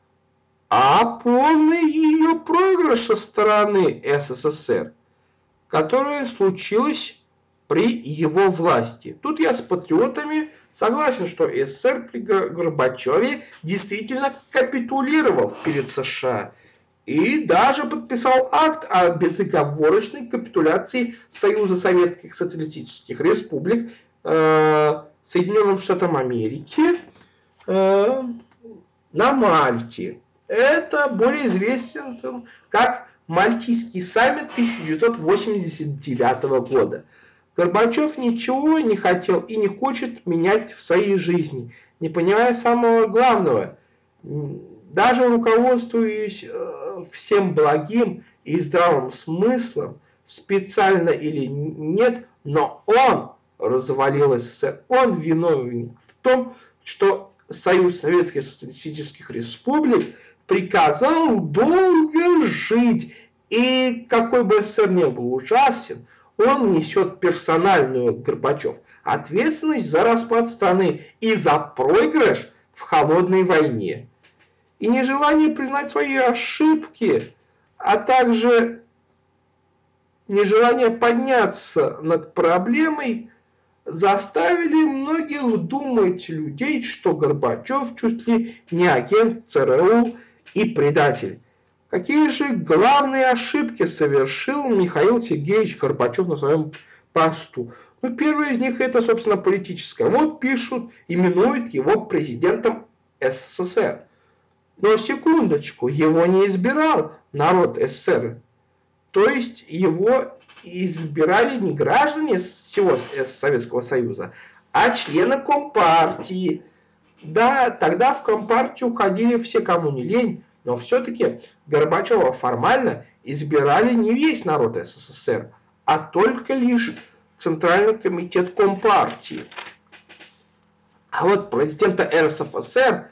а полный ее проигрыш со стороны СССР, которое случилось при его власти. Тут я с патриотами согласен, что СССР при Горбачеве действительно капитулировал перед США и даже подписал акт о безоговорочной капитуляции Союза Советских Социалистических Республик э, Соединенным Штатам Америки э, на Мальте. Это более известен как Мальтийский саммит тысяча девятьсот восемьдесят девятого года. Горбачев ничего не хотел и не хочет менять в своей жизни, не понимая самого главного. Даже руководствуясь всем благим и здравым смыслом, специально или нет, но он развалил СССР. Он виновен в том, что Союз Советских Социалистических Республик приказал долго жить. И какой бы СССР ни был ужасен, он несет персональную, Горбачев, ответственность за распад страны и за проигрыш в холодной войне. И нежелание признать свои ошибки, а также нежелание подняться над проблемой заставили многих думать людей, что Горбачев чуть ли не агент ЦРУ и предатель. Какие же главные ошибки совершил Михаил Сергеевич Горбачев на своем посту? Ну, первое из них это, собственно, политическое. Вот пишут, именуют его президентом СССР. Но секундочку, его не избирал народ СССР. То есть его избирали не граждане всего Советского Союза, а члены Компартии. Да, тогда в Компартию ходили все, кому не лень, но все-таки Горбачева формально избирали не весь народ СССР, а только лишь Центральный комитет Компартии. А вот президента РСФСР,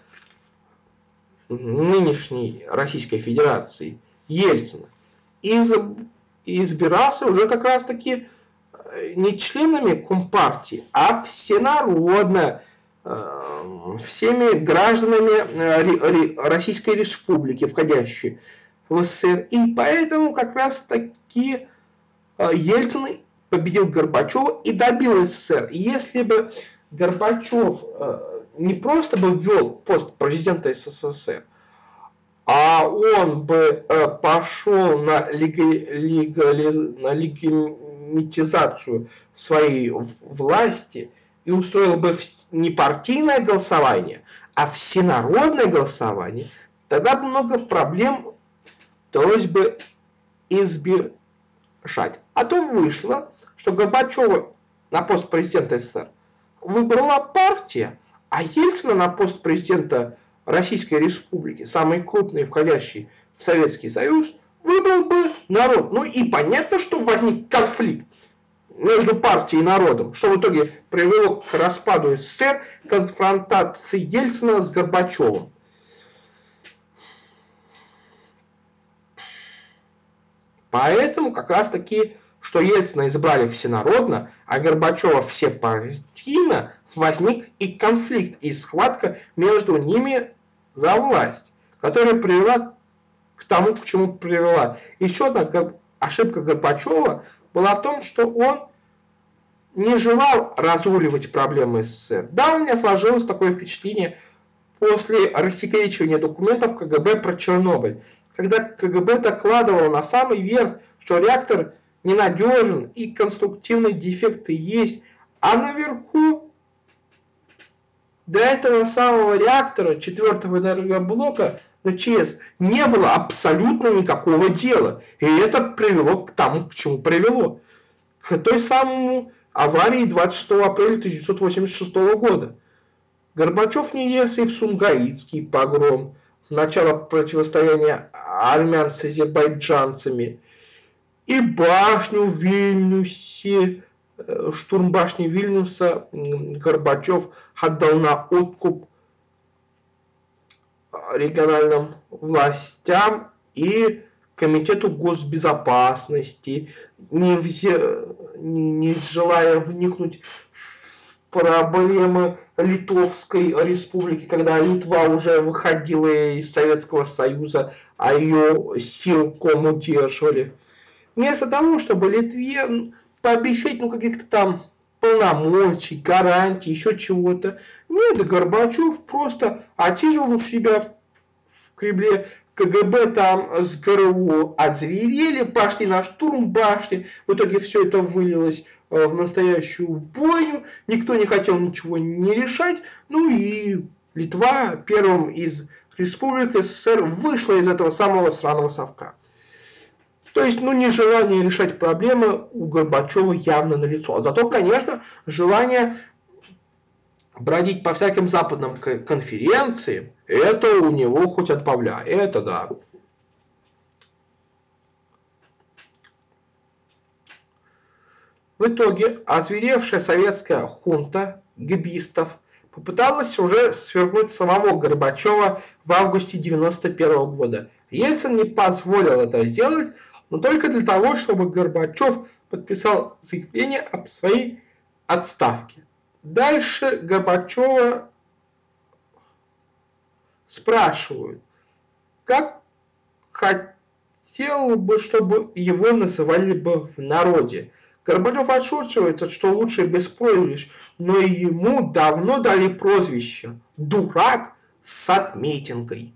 нынешней Российской Федерации, Ельцина, из, избирался уже как раз-таки не членами Компартии, а всенародно, всеми гражданами Российской Республики, входящие в СССР. И поэтому как раз-таки Ельцин победил Горбачева и добил СССР. Если бы Горбачев не просто бы ввел пост президента СССР, а он бы пошел на, легали... на легитимизацию своей власти и устроил бы не партийное голосование, а всенародное голосование, тогда бы много проблем удалось бы избежать. А то вышло, что Горбачева на пост президента СССР выбрала партия, а Ельцина на пост президента Российской Республики, самый крупный, входящий в Советский Союз, выбрал бы народ. Ну и понятно, что возник конфликт между партией и народом, что в итоге привело к распаду СССР, конфронтации Ельцина с Горбачевым. Поэтому как раз таки, что Ельцина избрали всенародно, а Горбачева всепартийно, возник и конфликт, и схватка между ними за власть, которая привела к тому, к чему привела. Еще одна ошибка Горбачева была в том, что он не желал разруливать проблемы СССР. Да, у меня сложилось такое впечатление после рассекречивания документов КГБ про Чернобыль, когда КГБ докладывало на самый верх, что реактор ненадежен и конструктивные дефекты есть, а наверху до этого самого реактора, четвертого энергоблока на ЧАЭС, не было абсолютно никакого дела. И это привело к тому, к чему привело. К той самой аварии двадцать шестого апреля тысяча девятьсот восемьдесят шестого года. Горбачев не лез и в Сумгаитский погром, начало противостояния армян с азербайджанцами, и башню в Вильнюсе, штурм башни Вильнюса Горбачев отдал на откуп региональным властям и Комитету госбезопасности, не, все, не, не желая вникнуть в проблемы Литовской республики, когда Литва уже выходила из Советского Союза, а ее силком удерживали. Вместо того, чтобы Литве пообещать ну, каких-то там полномочий, гарантий, еще чего-то, нет, Горбачев просто отсиживал у себя в Кремле. КГБ там с ГРУ озверели, пошли на штурм башни. В итоге все это вылилось в настоящую бойню. Никто не хотел ничего не решать. Ну и Литва первым из республик СССР вышла из этого самого сраного совка. То есть, ну, нежелание решать проблемы у Горбачева явно налицо. А зато, конечно, желание бродить по всяким западным конференциям, это у него хоть отбавляй, это да. В итоге озверевшая советская хунта гибистов попыталась уже свергнуть самого Горбачева в августе девяносто первого года. Ельцин не позволил это сделать, но только для того, чтобы Горбачев подписал заявление об своей отставке. Дальше Горбачева спрашивают, как хотел бы, чтобы его называли бы в народе. Горбачев отшучивается, что лучше без прозвищ, но ему давно дали прозвище «Дурак с отметинкой».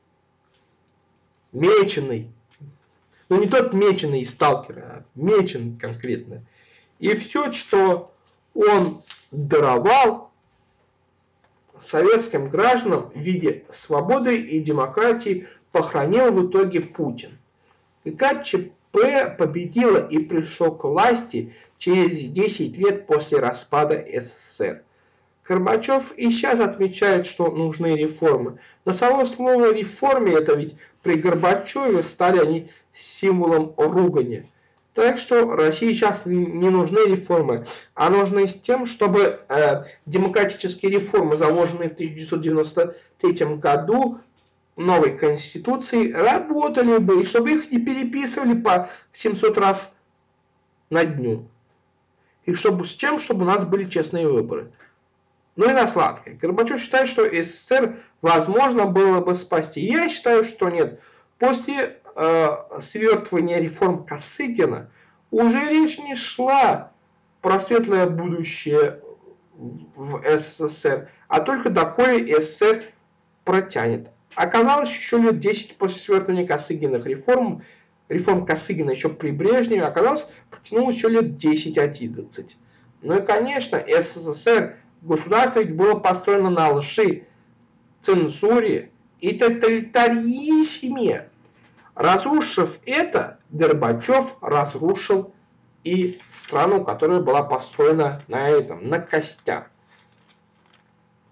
Меченый. Ну не тот меченый из «Сталкера», а меченый конкретно. И все, что он даровал советским гражданам в виде свободы и демократии, похоронил в итоге Путин. ГКЧП победила и пришел к власти через десять лет после распада СССР. Горбачев и сейчас отмечает, что нужны реформы. Но само слово «реформе» это ведь при Горбачеве стали они символом ругани. Так что России сейчас не нужны реформы, а нужны с тем, чтобы э, демократические реформы, заложенные в тысяча девятьсот девяносто третьем году новой Конституции, работали бы, и чтобы их не переписывали по семьсот раз на дню. И чтобы с чем, чтобы у нас были честные выборы. Ну и на сладкое. Горбачев считает, что СССР возможно было бы спасти. Я считаю, что нет. После э, свертывания реформ Косыгина уже речь не шла про светлое будущее в СССР, а только доколе СССР протянет. Оказалось, еще лет десять после свертывания Косыгиных реформ, реформ Косыгина еще при Брежневе, оказалось, протянуло еще лет десять-одиннадцать. Ну и, конечно, СССР, государство ведь было построено на лжи, цензуре и тоталитаризме. Разрушив это, Горбачев разрушил и страну, которая была построена на этом, на костях.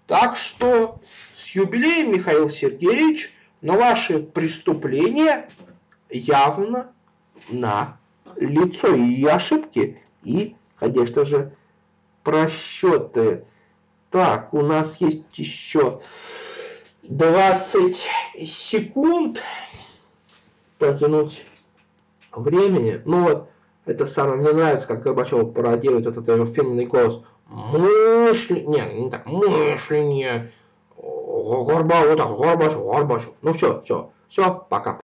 Так что с юбилеем, Михаил Сергеевич, но ваши преступления явно на лицо. И ошибки, и, конечно же, просчеты. Так, у нас есть еще двадцать секунд протянуть времени. Ну вот, это самое, мне нравится, как Горбачев пародирует этот его фирменный голос. Мышление, не так, мышление. Горба, вот так, Горбачев, Горбачев. Ну все, все, все, пока.